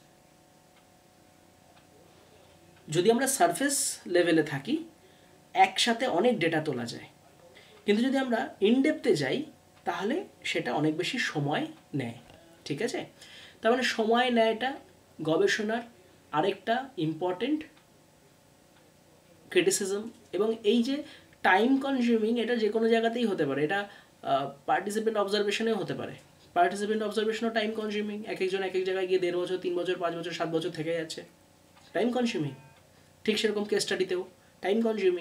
যদি আমরা সারফেস লেভেলে থাকি একসাথে অনেক ডেটা তোলা যায়, কিন্তু যদি আমরা ইনডেপথে যাই তাহলে সেটা অনেক বেশি সময় নেয়, ঠিক আছে? তার মানে সময় নেয়টা গবেষণার আরেকটা ইম্পর্টেন্ট ক্রিটিসিজম। এবং এই যে টাইম কনজিউমিং, এটা যে কোনো জায়গাতেই হতে পারে, এটা পার্টিসিপেন্ট অবজারভেশনেও হতে পারে। পার্টিসিপেন্ট অবজারভেশনও টাইম কনজিউমিং, এক একজন এক এক জায়গায় গিয়ে দেড় বছর তিন বছর পাঁচ বছর সাত বছর থেকে যাচ্ছে, টাইম কনজিউমিং। ঠিক সেরকম কেস স্টাডিতেও টাইম কনজিউমিং।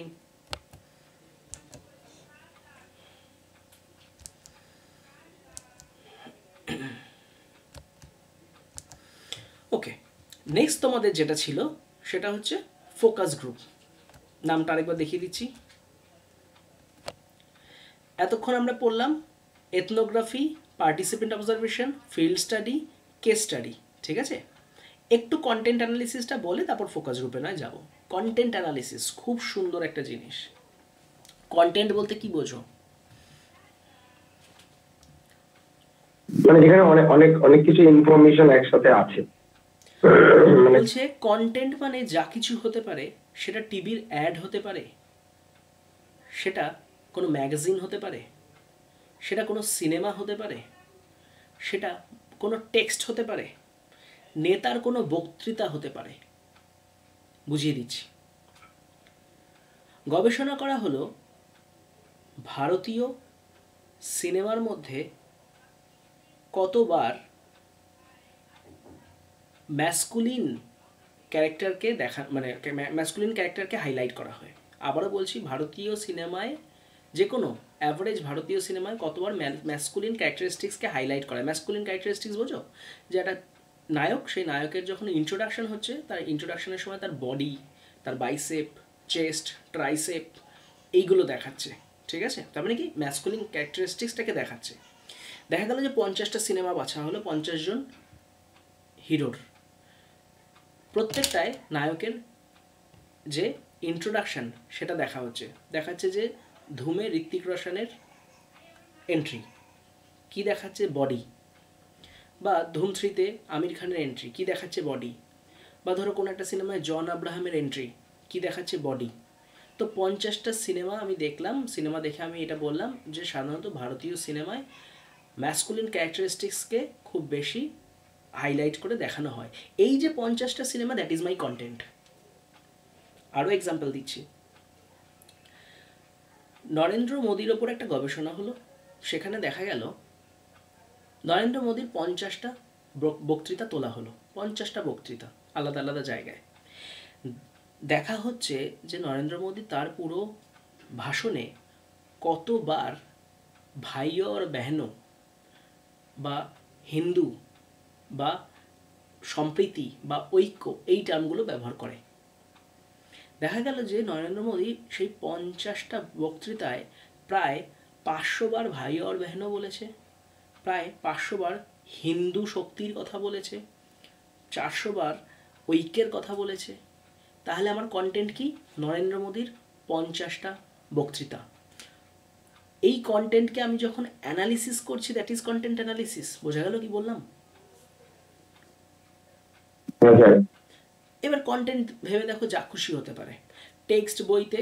ওকে, নেক্সট তোমাদের যেটা ছিল সেটা হচ্ছে ফোকাস গ্রুপ। নামটা আরেকবার দেখিয়ে দিচ্ছি। এতক্ষণ আমরা পড়লাম ethnography, participant observation, field study, case study, ঠিক আছে? একটু কন্টেন্ট অ্যানালিসিসটা বলে তারপর ফোকাস গ্রুপে নয় যাব। কন্টেন্ট অ্যানালিসিস খুব সুন্দর একটা জিনিস। কন্টেন্ট বলতে কি বোঝো? মানে যেখানে অনেক অনেক অনেক কিছু ইনফরমেশন একসাথে আছে। বলছে কন্টেন্ট মানে যা কিছু হতে পারে, সেটা টিভির অ্যাড হতে পারে, সেটা কোনো ম্যাগাজিন হতে পারে, সেটা কোনো সিনেমা হতে পারে, সেটা কোনো টেক্সট হতে পারে, নেতার কোনো বক্তৃতা হতে পারে। বুঝিয়ে দিচ্ছি। গবেষণা করা হলো ভারতীয় সিনেমার মধ্যে কতবার ম্যাসকুলিন ক্যারেক্টারকে দেখা, মানে ম্যাসকুলিন ক্যারেক্টারকে হাইলাইট করা হয়। আবারও বলছি, ভারতীয় সিনেমায় যে কোনো অ্যাভারেজ ভারতীয় সিনেমায় কতবার ম্যাসকুলিন ক্যারেক্টারিস্টিক্সকে হাইলাইট করা হয়। ম্যাসকুলিন ক্যারেক্টারিস্টিক্স বোঝো? যে একটা নায়ক, সেই নায়কের যখন ইন্ট্রোডাকশন হচ্ছে, তার ইন্ট্রোডাকশনের সময় তার বডি, তার বাইসেপ, চেস্ট, ট্রাইসেপ এইগুলো দেখাচ্ছে, ঠিক আছে? তার মানে কি ম্যাসকুলিন ক্যারেক্টারিস্টিক্সটাকে দেখাচ্ছে। দেখা গেল যে পঞ্চাশটা সিনেমা বাছা হলো পঞ্চাশ জন হিরোর, প্রত্যেকটায় নায়কের যে ইন্ট্রোডাকশন সেটা দেখা হচ্ছে। দেখাচ্ছে যে ধুমে ঋত্বিক রোশনের এন্ট্রি, কি দেখাচ্ছে? বডি। বা ধুম থ্রিতে আমির খানের এন্ট্রি, কি দেখাচ্ছে? বডি। বা ধরো কোনো একটা সিনেমায় জন আব্রাহামের এন্ট্রি, কি দেখাচ্ছে? বডি। তো পঞ্চাশটা সিনেমা আমি দেখলাম, সিনেমা দেখে আমি এটা বললাম যে সাধারণত ভারতীয় সিনেমায় ম্যাসকুলিন ক্যারেক্টারিস্টিক্সকে খুব বেশি হাইলাইট করে দেখানো হয়। এই যে পঞ্চাশটা cinema, that is my content. আরও এক্সাম্পল দিচ্ছি। নরেন্দ্র মোদির ওপর একটা গবেষণা হলো, সেখানে দেখা গেল নরেন্দ্র মোদির পঞ্চাশটা বক্তৃতা তোলা হলো, পঞ্চাশটা বক্তৃতা আলাদা আলাদা জায়গায়। দেখা হচ্ছে যে নরেন্দ্র মোদি তার পুরো ভাষণে কতবার ভাই और बहनों বা হিন্দু বা সম্প্রীতি বা ঐক্য এই টার্মগুলো ব্যবহার করে। দেখা গেল যে নরেন্দ্র মোদি সেই পঞ্চাশটা বক্তৃতায় প্রায় পাঁচশো বার ভাই और बहनों বলেছে, প্রায় পাঁচশো বার হিন্দু শক্তির কথা বলেছে, চারশো বার ঐক্যের কথা বলেছে। তাহলে আমার কন্টেন্ট কি? নরেন্দ্র মোদির পঞ্চাশটা বক্তৃতা। এই কন্টেন্টকে আমি যখন অ্যানালিসিস করছি, দ্যাট ইজ কন্টেন্ট অ্যানালিসিস। বোঝা গেল কি বললাম? এবার কন্টেন্ট ভেবে দেখো যা খুশি হতে পারে। টেক্সট বইতে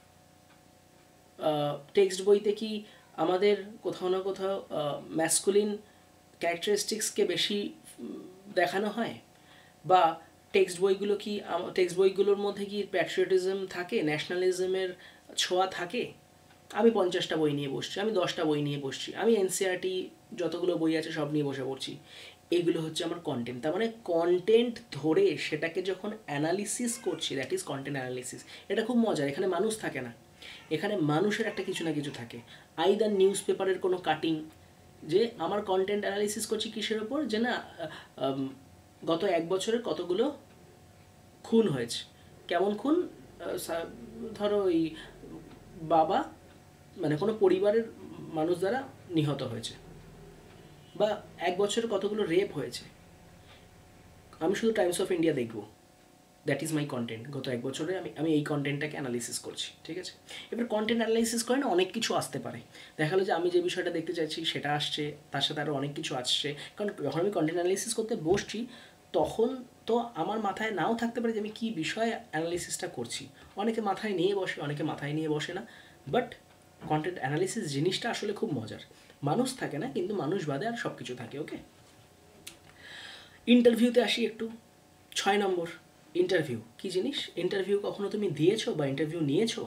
টেক্সট বইতে কি আমাদের কোথাও না কোথাও ম্যাসকুলিন ক্যারেক্টারিস্টিক্সকে বেশি দেখানো হয়? বা টেক্সট বইগুলো কি টেক্সট বইগুলোর মধ্যে কি প্যাট্রিয়টিজম থাকে, ন্যাশনালিজমের ছোঁয়া থাকে? আমি পঞ্চাশটা বই নিয়ে বসছি, আমি দশটা বই নিয়ে বসছি, আমি এনসিআরটি যতগুলো বই আছে সব নিয়ে বসে পড়ছি। এইগুলো হচ্ছে আমার কন্টেন্ট। তার মানে কন্টেন্ট ধরে সেটাকে যখন অ্যানালিসিস করছি, দ্যাট ইজ কন্টেন্ট অ্যানালিসিস। এটা খুব মজার। এখানে মানুষ থাকে না, এখানে মানুষের একটা কিছু না কিছু থাকে। আইদার নিউজ পেপারের কোনো কাটিং, যে আমার কন্টেন্ট অ্যানালিসিস করছি কিসের ওপর, যে না আম, গত এক বছরে কতগুলো খুন হয়েছে, কেমন খুন, আহ, সা- ধরো ওই বাবা মানে কোনো পরিবারের মানুষ দ্বারা নিহত হয়েছে, বা এক বছরে কতগুলো রেপ হয়েছে, আমি শুধু টাইমস অফ ইন্ডিয়া দেখবো। That is my content. গত এক বছরে আমি আমি এই কন্টেন্টটাকে অ্যানালিসিস করছি, ঠিক আছে। এবার কন্টেন্ট অ্যানালিসিস করে না অনেক কিছু আসতে পারে, দেখা গেলো যে আমি যে বিষয়টা দেখতে চাইছি সেটা আসছে, তার সাথে আরও অনেক কিছু আসছে। কারণ যখন আমি কন্টেন্ট অ্যানালিসিস করতে বসছি তখন তো আমার মাথায় নাও থাকতে পারে যে আমি কী বিষয়ে অ্যানালিসিসটা করছি। অনেকে মাথায় নিয়ে বসে, অনেকে মাথায় নিয়ে বসে না। বাট কন্টেন্ট অ্যানালিসিস জিনিসটা আসলে খুব মজার। মানুষ থাকে না, কিন্তু মানুষ বাদে আর সব কিছু থাকে। ওকে, ইন্টারভিউতে আসি একটু। ছয় নম্বর, ইন্টারভিউ কি জিনিস? ইন্টারভিউ কখনো তুমি দিয়েছো বা ইন্টারভিউ নিয়েছো?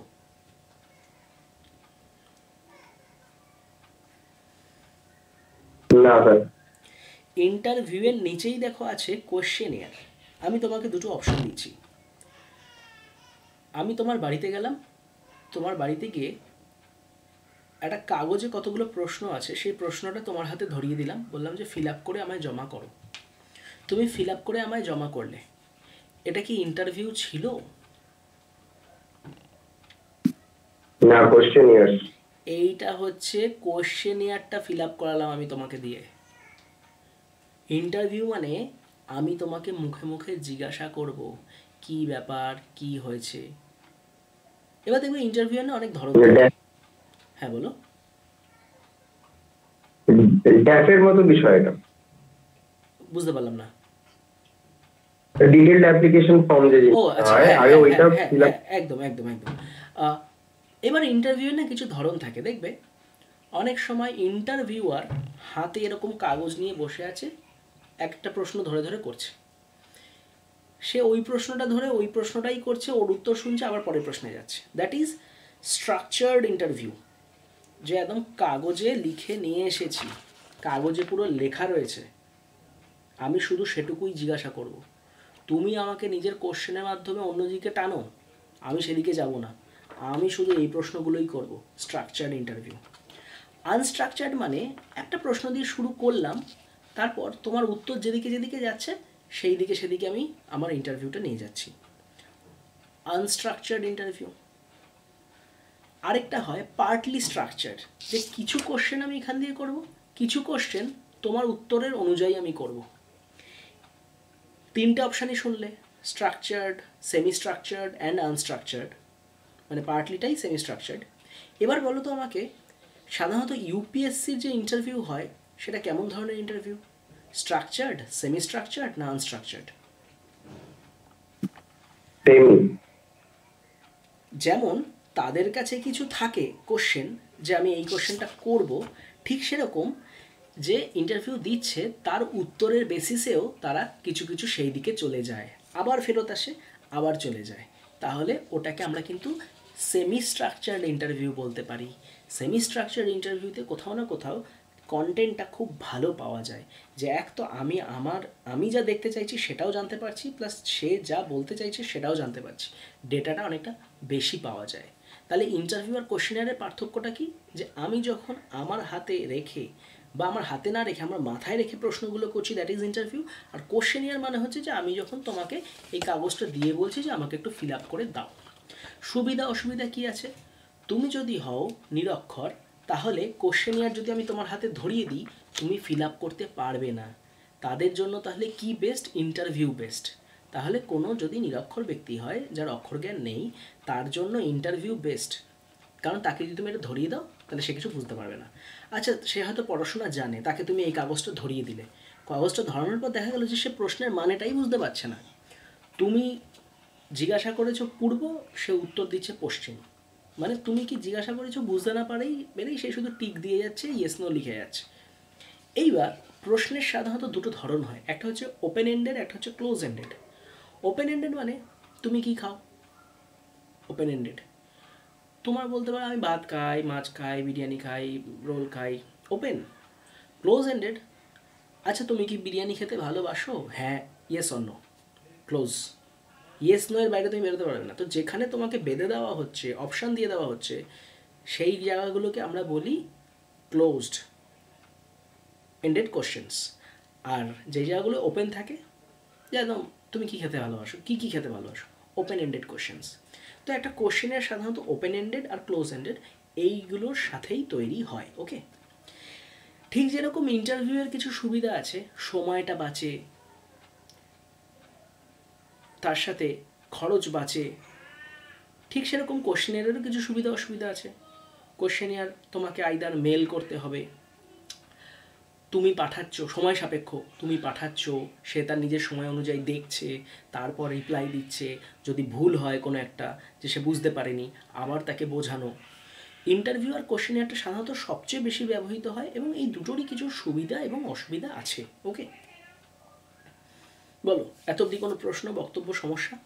না স্যার। ইন্টারভিউয়ের নিচেই দেখো আছে কোয়েশ্চেনিয়ার। আমি তোমাকে দুটো অপশন দিচ্ছি। আমি তোমার বাড়িতে গেলাম, তোমার বাড়িতে গিয়ে একটা কাগজে কতগুলো প্রশ্ন আছে সেই প্রশ্নটা তোমার হাতে ধরিয়ে দিলাম, বললাম যে ফিল আপ করে আমায় জমা করো। তুমি ফিল আপ করে আমায় জমা করলে, এটা কি ইন্টারভিউ ছিল? না, কোশ্চেনিয়ার। এইটা হচ্ছে কোয়েশ্চেনিয়ারটা ফিল আপ করালাম আমি তোমাকে দিয়ে। ইন্টারভিউ মানে আমি তোমাকে মুখে মুখে জিজ্ঞাসা করব কি ব্যাপার, কি হয়েছে। এবার দেখবে ইন্টারভিউ না অনেক ধরন থাকে। হ্যাঁ বলো। ড্যাফের মতো বিষয় এটা। বুঝতে পারলাম না। ডিটেইলড অ্যাপ্লিকেশন ফর্ম যে ও জিনিসটা আচ্ছা, হয়, হ্যাঁ আগে হ্যাঁ ওইটা হ্যাঁ হ্যাঁ ফিল আপ। হ্যাঁ, একদম একদম একদম। আহ, এবার ইন্টারভিউ না কিছু ধরন থাকে দেখবে। অনেক সময় ইন্টারভিউয়ার হাতে এরকম কাগজ নিয়ে বসে আছে, একটা প্রশ্ন ধরে ধরে করছে। সে ওই প্রশ্নটা ধরে ওই প্রশ্নটাই করছে, ওর উত্তর শুনছে, আবার পরের প্রশ্নে যাচ্ছে। দ্যাট ইজ স্ট্রাকচার্ড ইন্টারভিউ, যে একদম কাগজে লিখে নিয়ে এসেছি, কাগজে পুরো লেখা রয়েছে, আমি শুধু সেটুকুই জিজ্ঞাসা করব। তুমি আমাকে নিজের কোশ্চেনের মাধ্যমে অন্যদিকে টানো, আমি সেদিকে যাব না, আমি শুধু এই প্রশ্নগুলোই করব। Structured interview. আনস্ট্রাকচার্ড মানে একটা প্রশ্ন দিয়ে শুরু করলাম, তারপর তোমার উত্তর যেদিকে যেদিকে যাচ্ছে সেই দিকে সেদিকে আমি আমার ইন্টারভিউটা নিয়ে যাচ্ছি। Unstructured interview. আরেকটা হয় পার্টলি স্ট্রাকচার্ড, যে কিছু কোশ্চেন আমি এখান দিয়ে করব, কিছু কোশ্চেন তোমার উত্তরের অনুযায়ী আমি করব। তিনটে অপশানই শুনলে, structured, semi structured and unstructured, মানে পার্টলিটাই সেমি স্ট্রাকচার্ড। এবার বলো তো আমাকে, সাধারণত ইউপিএসসির যে ইন্টারভিউ হয় সেটা কেমন ধরনের ইন্টারভিউ? স্ট্রাকচার্ড, সেমি স্ট্রাকচার্ড না আনস্ট্রাকচার্ড? সেমি। যেমন তাদের কাছে কিছু থাকে কোশ্চেন, যে আমি এই কোশ্চেনটা করব, ঠিক সেরকম যে ইন্টারভিউ দিচ্ছে তার উত্তরের বেসিসেও তারা কিছু কিছু সেই দিকে চলে যায়, আবার ফেরত আসে, আবার চলে যায়। তাহলে ওটাকে আমরা কিন্তু সেমি স্ট্রাকচার্ড ইন্টারভিউ বলতে পারি। সেমি স্ট্রাকচার্ড ইন্টারভিউতে কোথাও না কোথাও কন্টেন্টটা খুব ভালো পাওয়া যায়, যে এক তো আমি আমার আমি যা দেখতে চাইছি সেটাও জানতে পারছি, প্লাস সে যা বলতে চাইছে সেটাও জানতে পারছি, ডেটাটা অনেকটা বেশি পাওয়া যায়। তাহলে ইন্টারভিউ আর কোশ্চেনারের পার্থক্যটা কি? যে আমি যখন আমার হাতে রেখে বা আমার হাতে না রেখে আমার মাথায় রেখে প্রশ্নগুলো করছি, দ্যাট ইজ ইন্টারভিউ। আর কোশ্চেনিয়ার মানে হচ্ছে যে আমি যখন তোমাকে এই কাগজটা দিয়ে বলছি যে আমাকে একটু ফিল আপ করে দাও। সুবিধা অসুবিধা কি আছে? তুমি যদি হও নিরক্ষর, তাহলে কোশ্চেনিয়ার যদি আমি তোমার হাতে ধরিয়ে দিই তুমি ফিল আপ করতে পারবে না। তাদের জন্য তাহলে কি বেস্ট? Interview best. তাহলে কোনো যদি নিরক্ষর ব্যক্তি হয়, যার অক্ষর জ্ঞান নেই, তার জন্য ইন্টারভিউ বেস্ট। কারণ তাকে যদি তুমি এটা ধরিয়ে দাও তাহলে সে কিছু বুঝতে পারবে না। আচ্ছা, সে হয়তো পড়াশোনা জানে, তাকে তুমি এই কাগজটা ধরিয়ে দিলে, কাগজটা ধরানোর পর দেখা গেল যে সে প্রশ্নের মানেটাই বুঝতে পারছে না। তুমি জিজ্ঞাসা করেছো পূর্ব, সে উত্তর দিচ্ছে পশ্চিম। মানে তুমি কি জিজ্ঞাসা করেছো বুঝতে না পারেই বেরেই সে শুধু টিক দিয়ে যাচ্ছে, ইয়েস নো লিখে যাচ্ছে। এইবার প্রশ্নের সাধারণত দুটো ধরন হয়, একটা হচ্ছে ওপেন এন্ডেড, একটা হচ্ছে ক্লোজ এন্ডেড। ওপেন এন্ডেড মানে তুমি কি খাও, ওপেন এন্ডেড। তোমার বলতে পারো আমি ভাত খাই, মাছ খাই, বিরিয়ানি খাই, রোল খাই, ওপেন। ক্লোজ এন্ডেড, আচ্ছা তুমি কি বিরিয়ানি খেতে ভালোবাসো? হ্যাঁ, yes or no, close. Yes no এর বাইরে তুমি বেরোতে পারবে না। তো যেখানে তোমাকে বেঁধে দেওয়া হচ্ছে, অপশান দিয়ে দেওয়া হচ্ছে, সেই জায়গাগুলোকে আমরা বলি ক্লোজড। Ended questions. আর যে জায়গাগুলো ওপেন থাকে, যেমন তুমি কী খেতে ভালোবাসো, কী কী খেতে ভালোবাসো, ওপেন এন্ডেড কোশ্চেন্স। তো একটা কোশ্চেনের সাধারণত ওপেন এন্ডেড আর ক্লোজ এন্ডেড এইগুলোর সাথেই তৈরি হয়। ওকে, ঠিক যেরকম ইন্টারভিউয়ের কিছু সুবিধা আছে, সময়টা বাঁচে, তার সাথে খরচ বাঁচে, ঠিক সেরকম কোশ্চেনিয়ারেরও কিছু সুবিধা অসুবিধা আছে। কোশ্চেনিয়ার তোমাকে আইদার মেল করতে হবে, তুমি পাঠাচ্ছ, সময় সাপেক্ষ, তুমি পাঠাচ্ছ, সে তার নিজের সময় অনুযায়ী দেখছে, তারপর রিপ্লাই দিচ্ছে, যদি ভুল হয় কোনো একটা যে সে বুঝতে পারেনি আবার তাকে বোঝানো। ইন্টারভিউ আর কোশ্চেনিয়ারটা সাধারণত সবচেয়ে বেশি ব্যবহৃত হয় এবং এই দুটোরই কিছু সুবিধা এবং অসুবিধা আছে। ওকে, বলো এত অবধি কোনো প্রশ্ন, বক্তব্য, সমস্যা?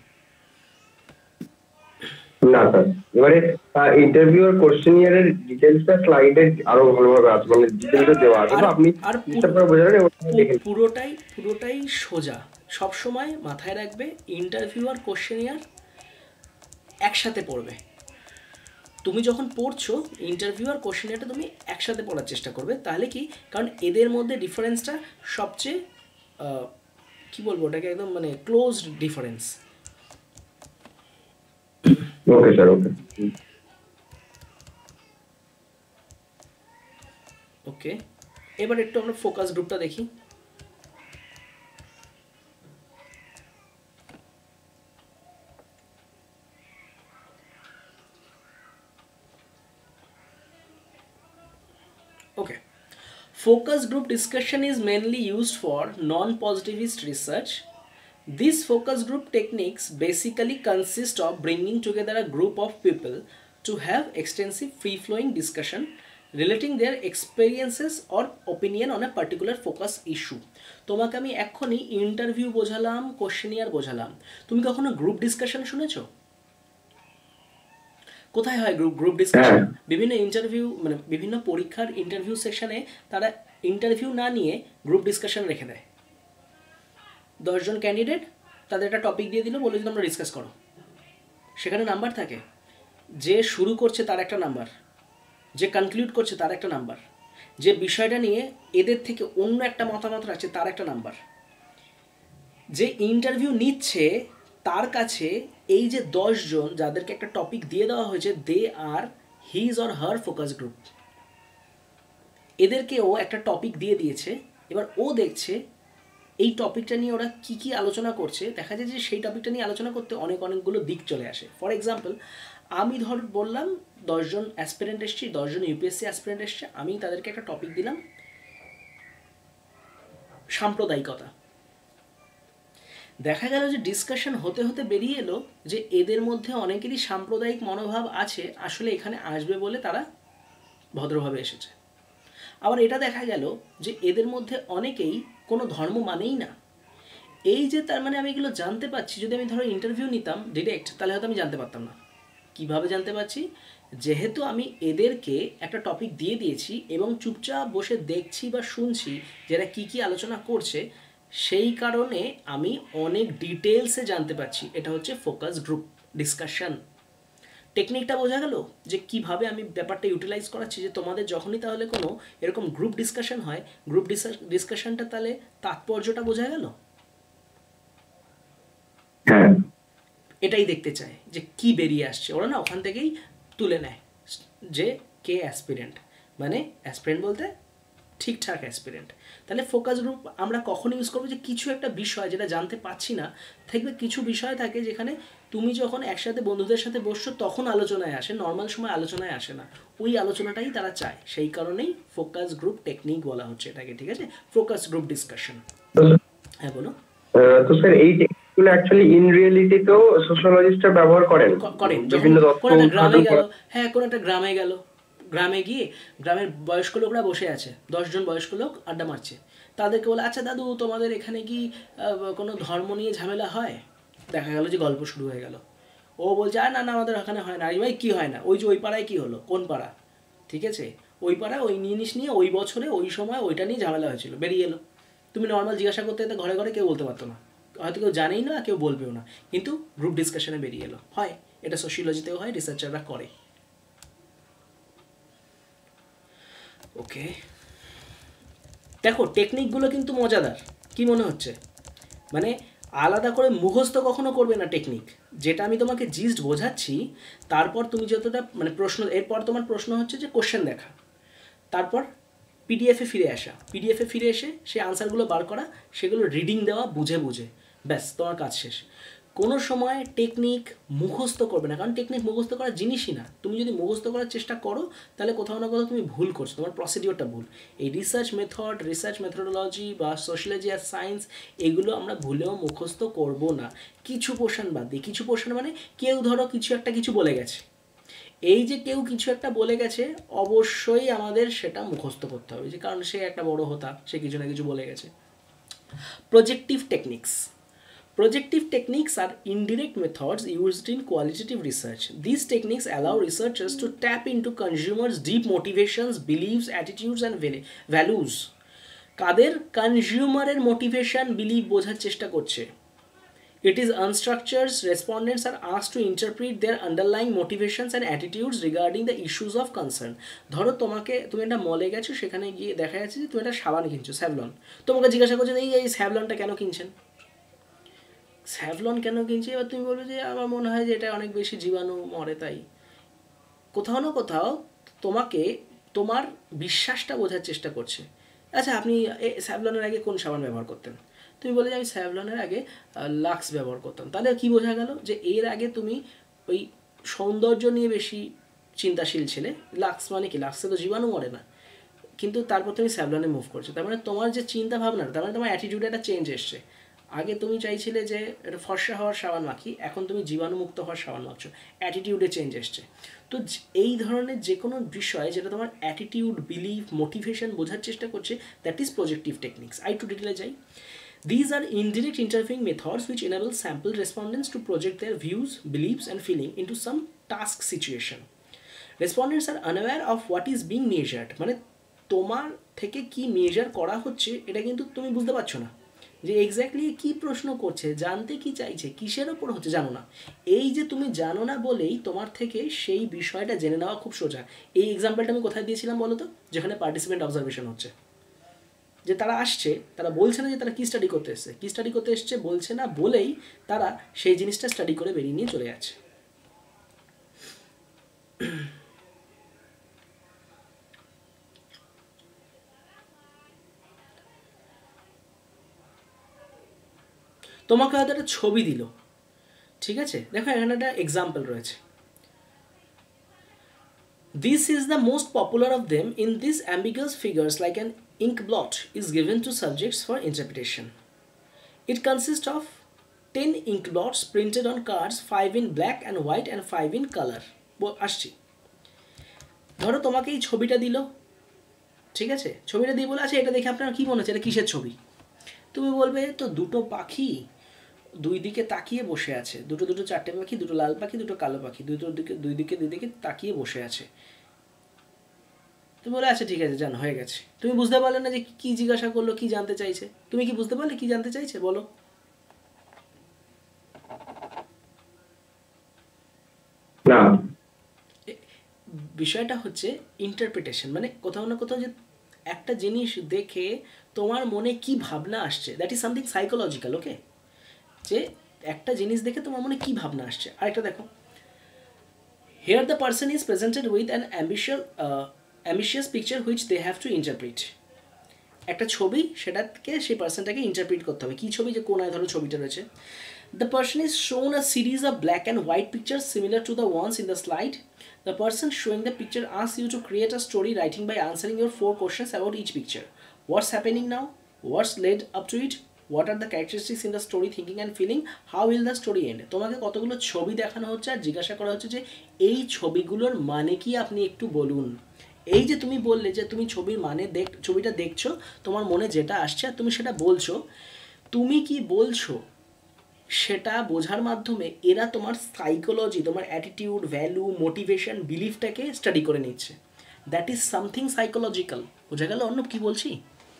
না স্যার, এবারে ইন্টারভিউ আর কোশ্চেনিয়ারের ডিটেলসটা স্লাইডে আরো ভালোভাবে আছে, মানে ডিটেলসে দেওয়া আছে, তো আপনি আর চেষ্টা করে বোঝাবেন এবং দেখে নিন। পুরোটাই পুরোটাই সোজা। সবসময় মাথায় রাখবে ইন্টারভিউ আর কোশ্চেনিয়ার একসাথে পড়বে। তুমি যখন পড়ছো ইন্টারভিউ আর কোশ্চেনিয়ারটা তুমি একসাথে পড়ার চেষ্টা করবে, তাহলে কি, কারণ এদের মধ্যে ডিফারেন্সটা সবচেয়ে কি বলবো ওটাকে, একদম মানে close difference. Okay sir, okay. Okay, এবার একটু আমরা ফোকাস গ্রুপটা দেখি। ওকে, focus group discussion is mainly used for non-positivist research. These focus group techniques basically consist of bringing together a group of people to have extensive free-flowing discussion relating their experiences or opinion on a particular focus issue. তোমাকে আমি এখনই ইন্টারভিউ বোঝালাম, কোশ্চেনিয়ার বোঝালাম, তুমি কখনো গ্রুপ ডিসকাশন শুনেছো? কোথায় হয় গ্রুপ গ্রুপ ডিসকাশন? বিভিন্ন ইন্টারভিউ, মানে বিভিন্ন পরীক্ষার ইন্টারভিউ সেশনে তারা ইন্টারভিউ না নিয়ে গ্রুপ ডিসকাশন রেখে দেয়। দশজন ক্যান্ডিডেট, তাদের একটা টপিক দিয়ে দিল, বলে যে তোমরা ডিসকাস করো। সেখানে নাম্বার থাকে, যে শুরু করছে তার একটা নাম্বার, যে কনক্লুড করছে তার একটা নাম্বার, যে বিষয়টা নিয়ে এদের থেকে অন্য একটা মতামত রাখছে তার একটা নাম্বার, যে ইন্টারভিউ নিচ্ছে তার কাছে এই যে দশজন যাদেরকে একটা টপিক দিয়ে দেওয়া হয়েছে, they are his or her focus group. এদেরকে ও একটা টপিক দিয়ে দিয়েছে, এবার ও দেখছে এই টপিকটা নিয়ে ওরা কি কি আলোচনা করছে। দেখা যায় যে সেই টপিকটা নিয়ে আলোচনা করতে অনেক অনেকগুলো দিক চলে আসে। ফর এক্সাম্পল, আমি ধর বললাম দশজন অ্যাসপিরেন্ট এসছি, দশজন ইউপিএসসি অ্যাসপিরেন্ট এসছে, আমি তাদেরকে একটা টপিক দিলাম সাম্প্রদায়িকতা। দেখা গেল যে ডিসকাশন হতে হতে বেরিয়ে এলো যে এদের মধ্যে অনেকেরই সাম্প্রদায়িক মনোভাব আছে, আসলে এখানে আসবে বলে তারা ভদ্রভাবে এসেছে। আবার এটা দেখা গেল যে এদের মধ্যে অনেকেই কোনো ধর্ম মানেই না। এই যে তার মানে আমি এগুলো জানতে পারছি, যদি আমি ধরো ইন্টারভিউ নিতাম ডিরেক্ট, তাহলে হয়তো আমি জানতে পারতাম না। কিভাবে জানতে পারছি? যেহেতু আমি এদেরকে একটা টপিক দিয়ে দিয়েছি এবং চুপচাপ বসে দেখছি বা শুনছি যারা কি কি আলোচনা করছে, সেই কারণে আমি অনেক ডিটেলসে জানতে পারছি। এটা হচ্ছে ফোকাস গ্রুপ ডিসকাশন। টেকনিকটা বোঝা গেল যে কিভাবে আমি ব্যাপারটা ইউটিলাইজ করাচ্ছি, যে তোমাদের যখনই তাহলে কোনো এরকম গ্রুপ ডিসকাশন হয়, গ্রুপ ডিসকাশনটা তাহলে তাৎপর্যটা বোঝা গেল। এটাই দেখতে চায় যে কি বেরিয়ে আসছে, ওরা না ওখান থেকেই তুলে নেয় যে কে অ্যাসপিরেন্ট, মানে অ্যাসপিরেন্ট বলতে ঠিকঠাক অ্যাসপিরেন্ট। তাহলে ফোকাস গ্রুপ আমরা কখন ইউজ করবো? যে কিছু একটা বিষয় যেটা জানতে পারছি না, থাকবে কিছু বিষয় থাকে যেখানে তুমি যখন একসাথে বন্ধুদের সাথে বসছো তখন আলোচনায় আসে, নর্মাল সময় আলোচনায় আসে না, ওই আলোচনাটাই তারা চায়। সেই কারণেই ফোকাস গ্রুপ টেকনিক বলা হচ্ছে এটাকে, ঠিক আছে? Focus group discussion. হ্যাঁ বলো। তো স্যার এই টেকনিকগুলো অ্যাকচুয়ালি ইন রিয়েলিটি তো সোশ্যোলজিস্টরা ব্যবহার করেন করেন বিভিন্ন কোনো একটা গ্রামে গেল, হ্যাঁ কোনো একটা গ্রামে গেল, গ্রামে গিয়ে গ্রামের বয়স্ক লোকরা বসে আছে, দশজন বয়স্ক লোক আড্ডা মারছে, তাদেরকে বলে আচ্ছা দাদু তোমাদের এখানে কি কোনো ধর্ম নিয়ে ঝামেলা হয়? দেখা গেল যে গল্প শুরু হয়ে গেল, ও বলছে আর না না আমাদের ওখানে হয় না। আরে ভাই কী হয় না? ওই যে ওই পাড়ায় কী হলো? কোন পাড়া? ঠিক আছে, ওই পাড়ায় ওই জিনিস নিয়ে ওই বছরে ওই সময় ওইটা নিয়ে ঝামেলা হয়েছিল, বেরিয়ে এলো। তুমি নর্মাল জিজ্ঞাসা করতে তো ঘরে ঘরে কেউ বলতে পারতো না, হয়তো কেউ জানেই না, কেউ বলবেও না, কিন্তু গ্রুপ ডিসকাশনে বেরিয়ে এলো। হয়, এটা সোশিওলজিতেও হয়, রিসার্চাররা করে। ওকে, দেখো টেকনিকগুলো কিন্তু মজাদার, কি মনে হচ্ছে? মানে আলাদা করে মুখস্থ কখনো করবে না টেকনিক, যেটা আমি তোমাকে জিস্ট বোঝাচ্ছি, তারপর তুমি যতটা মানে প্রশ্ন, এরপর তোমার প্রশ্ন হচ্ছে যে কোশ্চেন দেখা, তারপর পিডিএফে ফিরে আসা, পিডিএফে ফিরে এসে সেই আনসারগুলো বার করা, সেগুলো রিডিং দেওয়া বুঝে বুঝে, ব্যাস তোমার কাজ শেষ। কোনো সময় টেকনিক মুখস্থ করবে না, কারণ টেকনিক মুখস্থ করার জিনিসই না। তুমি যদি মুখস্থ করার চেষ্টা করো তাহলে কোথাও না কোথাও তুমি ভুল করছো, তোমার প্রসিডিওরটা ভুল। এই রিসার্চ মেথড, রিসার্চ মেথোডোলজি বা সোশ্যোলজি আর সায়েন্স, এগুলো আমরা ভুলেও মুখস্থ করব না, কিছু পোর্শন বাদ দিয়ে। কিছু পোর্শন মানে কেউ ধরো কিছু একটা কিছু বলে গেছে, এই যে কেউ কিছু একটা বলে গেছে অবশ্যই আমাদের সেটা মুখস্থ করতে হবে, যে কারণ সে একটা বড় হোতা, সে কিছু না কিছু বলে গেছে। Projective techniques. Projective techniques are indirect methods used in qualitative research. These techniques allow researchers to tap into consumers' deep motivations, beliefs, attitudes and values. কাদের? কনজিউমারের মোটিভেশন, বিলিভ বোঝার চেষ্টা করছে। It is unstructured. Respondents are asked to interpret their underlying motivations and attitudes regarding the issues of concern. ধরো তোমাকে, তুমি একটা মলে গেছো, সেখানে গিয়ে দেখা যাচ্ছে যে তুমি একটা সাবান কিনছো, স্যাভলন। তোমাকে জিজ্ঞাসা করছো এই এই স্যাভলনটা কেন কিনছেন, স্যাভলন কেন কিনছি? এবার তুমি বলবে যে আমার মনে হয় যে এটা অনেক বেশি জীবাণু মরে তাই। কোথাও না কোথাও তোমাকে তোমার বিশ্বাসটা বোঝার চেষ্টা করছে। আচ্ছা আপনি স্যাভলনের আগে কোন সাবান ব্যবহার করতেন? তুমি বলে যে আমি স্যাভলনের আগে লাক্স ব্যবহার করতাম। তাহলে কি বোঝা গেল? যে এর আগে তুমি ওই সৌন্দর্য নিয়ে বেশি চিন্তাশীল ছিলে। লাক্স মানে কি? লাক্সে তো জীবাণু মরে না, কিন্তু তারপর তুমি স্যাভলনে মুভ করছো। তার মানে তোমার যে চিন্তা ভাবনা, তার মানে তোমার অ্যাটিটিউডে একটা চেঞ্জ এসছে। আগে তুমি চাইছিলে যে এটা ফর্সা হওয়ার সাবান মাখি, এখন তুমি জীবাণুমুক্ত হওয়ার সাবান মাখছো, অ্যাটিটিউডে চেঞ্জ এসছে। তো এই ধরনের যে কোনো বিষয় যেটা তোমার অ্যাটিটিউড, বিলিফ, মোটিভেশন বোঝার চেষ্টা করছে, দ্যাট ইজ প্রজেক্টিভ টেকনিক্স। আই টু ডিটেলে যাই। These are indirect interviewing methods which enable sample respondents to project their views, beliefs and feeling into some task situation. Respondents are unaware of what is being measured. মানে তোমার থেকে কি মেজার করা হচ্ছে এটা কিন্তু তুমি বুঝতে পারছো না, যে এক্স্যাক্টলি কী প্রশ্ন করছে, জানতে কি চাইছে, কিসের ওপর হচ্ছে জানো না। এই যে তুমি জানো না বলেই তোমার থেকে সেই বিষয়টা জেনে নেওয়া খুব সোজা। এই এক্সাম্পলটা আমি কোথায় দিয়েছিলাম বলো তো? যেখানে পার্টিসিপেন্ট অবজারভেশন হচ্ছে, যে তারা আসছে, তারা বলছে না যে তারা কী স্টাডি করতে এসছে, কী স্টাডি করতে এসছে বলছে না বলেই তারা সেই জিনিসটা স্টাডি করে বেরিয়ে নিয়ে চলে যাচ্ছে। তোমাকে হয়তো একটা ছবি দিল, ঠিক আছে, দেখো এখানে একটা এক্সাম্পল রয়েছে। This is the most popular of them. In these ambiguous figures, like an ink blot is given to subjects for interpretation. It consists of ten ink blots printed on cards, five in black and white and five in color. আসছি, ধরো তোমাকে এই ছবিটা দিল, ঠিক আছে, ছবিটা দিয়ে বলে আছে এটা দেখে আপনার কি মনে হচ্ছে, এটা কিসের ছবি? তুমি বলবে তো দুটো পাখি দুই দিকে তাকিয়ে বসে আছে, দুটো দুটো চারটে পাখি, দুটো লাল পাখি, দুটো কালো পাখি, দুটো দিকে দুই দিকে দুই দিকে তাকিয়ে বসে আছে। তুমি বলে আচ্ছা ঠিক আছে, জান হয়ে গেছে। তুমি বুঝতে পারলে না যে কি জিজ্ঞাসা করলো, কি জানতে চাইছে? তুমি কি বুঝতে পারলে কি জানতে চাইছে বলো? না, বিষয়টা হচ্ছে ইন্টারপ্রিটেশন, মানে কোথাও না কোথাও যে একটা জিনিস দেখে তোমার মনে কি ভাবনা আসছে, that is something psychological. Okay, যে একটা জিনিস দেখে তোমার মনে কি ভাবনা আসছে। আরেকটা দেখো, here the person is presented with an ambitious ambitious picture which they have to interpret. একটা ছবি, সেটাকে সেই পার্সনটাকে ইন্টারপ্রিট করতে হবে। কী ছবি? যে কোনায় ধরো ছবিটা রয়েছে। The person is shown a series of black and white picture similar to the ones in the slide. The person showing the picture asks you to create a story writing by answering your four questions about each picture. What's happening now? What's led up to it? What are the characteristics in the story, thinking and feeling? How will the story end? তোমাকে কতগুলো ছবি দেখানো হচ্ছে আর জিজ্ঞাসা করা হচ্ছে যে এই ছবিগুলোর মানে কি আপনি একটু বলুন। এই যে তুমি বললে যে তুমি ছবির মানে দেখ, ছবিটা দেখছো, তোমার মনে যেটা আসছে আর তুমি সেটা বলছো, তুমি কি বলছো সেটা বোঝার মাধ্যমে এরা তোমার সাইকোলজি, তোমার অ্যাটিটিউড, ভ্যালু, মোটিভেশন, বিলিফটাকে স্টাডি করে নিচ্ছে। That is something psychological. বোঝা গেল অন্য কি বলছি?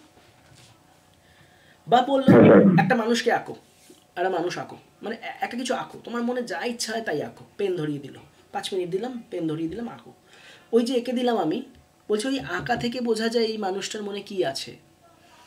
বা বললো একটা মানুষকে আঁকো, একটা মানুষ আঁকো, মানে একটা কিছু আঁকো, তোমার মনে যা ইচ্ছা হয় তাই আঁকো। পেন ধরিয়ে দিল, পাঁচ মিনিট দিলাম, পেন ধরিয়ে দিলাম, আঁকো। ওই যে এঁকে দিলাম আমি, বলছি ওই আঁকা থেকে বোঝা যায় এই মানুষটার মনে কি আছে।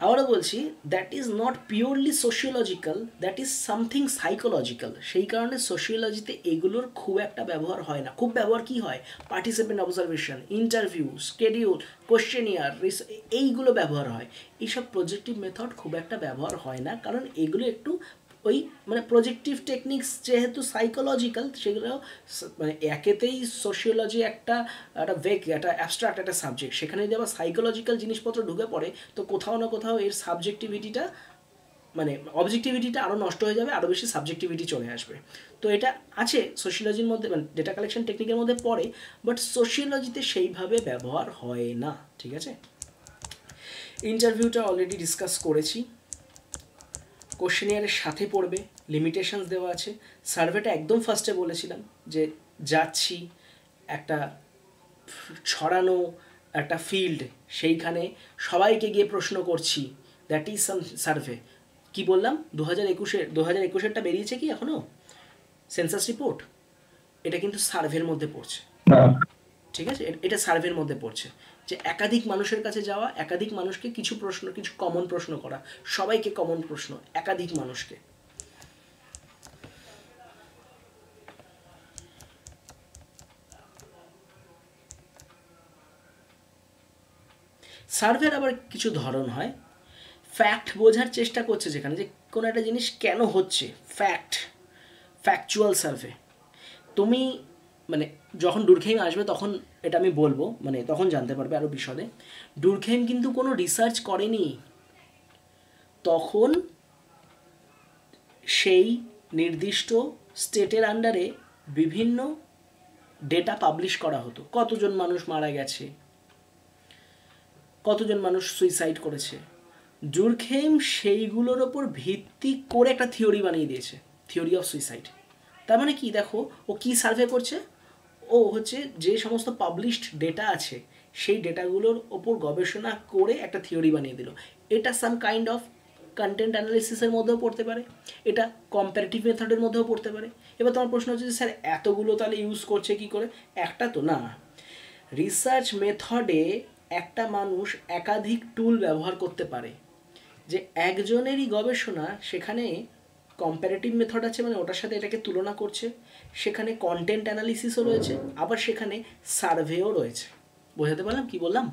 আবারও বলছি, that is not purely sociological, that is something psychological. সেই কারণে সোশিওলজিতে এগুলোর খুব একটা ব্যবহার হয় না। খুব ব্যবহার কি হয়? Participant observation, interview, schedule, questionnaire, এইগুলো ব্যবহার হয়। এইসব প্রজেক্টিভ মেথড খুব একটা ব্যবহার হয় না, কারণ এগুলো একটু ওই মানে প্রজেক্টিভ টেকনিক্স যেহেতু সাইকোলজিক্যাল, সেগুলো মানে একেতেই সোশিওলজি একটা একটা ভেগ, একটা অ্যাবস্ট্রাক্ট একটা সাবজেক্ট, সেখানে যদি আবার সাইকোলজিক্যাল জিনিসপত্র ঢুকে পড়ে তো কোথাও না কোথাও এর সাবজেক্টিভিটিটা মানে অবজেক্টিভিটিটা আরও নষ্ট হয়ে যাবে, আরও বেশি সাবজেক্টিভিটি চলে আসবে। তো এটা আছে সোশিওলজির মধ্যে, মানে ডেটা কালেকশন টেকনিকের মধ্যে পড়ে, বাট সোশিওলজিতে সেইভাবে ব্যবহার হয় না। ঠিক আছে, ইন্টারভিউটা অলরেডি ডিসকাস করেছি। কোশ্চেনিয়ারের সাথে পড়বে, লিমিটেশনস দেওয়া আছে। সার্ভেটা একদম ফার্স্টে বলেছিলাম যে যাচ্ছি একটা ছড়ানো একটা ফিল্ড, সেইখানে সবাইকে গিয়ে প্রশ্ন করছি, দ্যাট ইজ সাম সার্ভে। কী বললাম? দু হাজার একুশের দু হাজার একুশেরটা বেরিয়েছে কি এখনও সেন্সাস রিপোর্ট? এটা কিন্তু সার্ভের মধ্যে পড়ছে, ঠিক আছে? এটা সার্ভের মধ্যে পড়ছে যে একাধিক মানুষের কাছে যাওয়া, একাধিক মানুষকে কিছু প্রশ্ন, কিছু কমন প্রশ্ন করা, সবাইকে কমন প্রশ্ন, একাধিক মানুষকে। সার্ভের আবার কিছু ধরন হয়। ফ্যাক্ট বোঝার চেষ্টা করছে যেখানে, যে কোনো একটা জিনিস কেন হচ্ছে, ফ্যাক্ট, ফ্যাকচুয়াল সার্ভে। তুমি মানে যখন ডুরখেইম আসবে তখন এটা আমি বলবো, মানে তখন জানতে পারবে আরও বিশদে। ডুরখেইম কিন্তু কোনো রিসার্চ করেনি, তখন সেই নির্দিষ্ট স্টেটের আন্ডারে বিভিন্ন ডেটা পাবলিশ করা হতো, কতজন মানুষ মারা গেছে, কতজন মানুষ সুইসাইড করেছে। ডুরখেইম সেইগুলোর ওপর ভিত্তি করে একটা থিওরি বানিয়ে দিয়েছে, থিওরি অফ সুইসাইড। তার মানে কি, দেখো ও কি সার্ভে করছে, ও হচ্ছে যে সমস্ত পাবলিশড ডেটা আছে সেই ডেটাগুলোর ওপর গবেষণা করে একটা থিওরি বানিয়ে দিল। এটা সাম কাইন্ড অফ কন্টেন্ট অ্যানালিসিসের মধ্যেও পড়তে পারে, এটা কম্পারেটিভ মেথডের মধ্যেও পড়তে পারে। এবার তোমার প্রশ্ন হচ্ছে যে স্যার এতগুলো তাহলে ইউজ করছে কি করে? একটা তো না, রিসার্চ মেথডে একটা মানুষ একাধিক টুল ব্যবহার করতে পারে। যে একজনেরই গবেষণা, সেখানে কম্পারেটিভ মেথড আছে, মানে ওটার সাথে এটাকে তুলনা করছে, সেখানে কন্টেন্ট অ্যানালিসিসও রয়েছে, আবার সেখানে সার্ভেও রয়েছে। বোঝাতে পারলাম কি বললাম?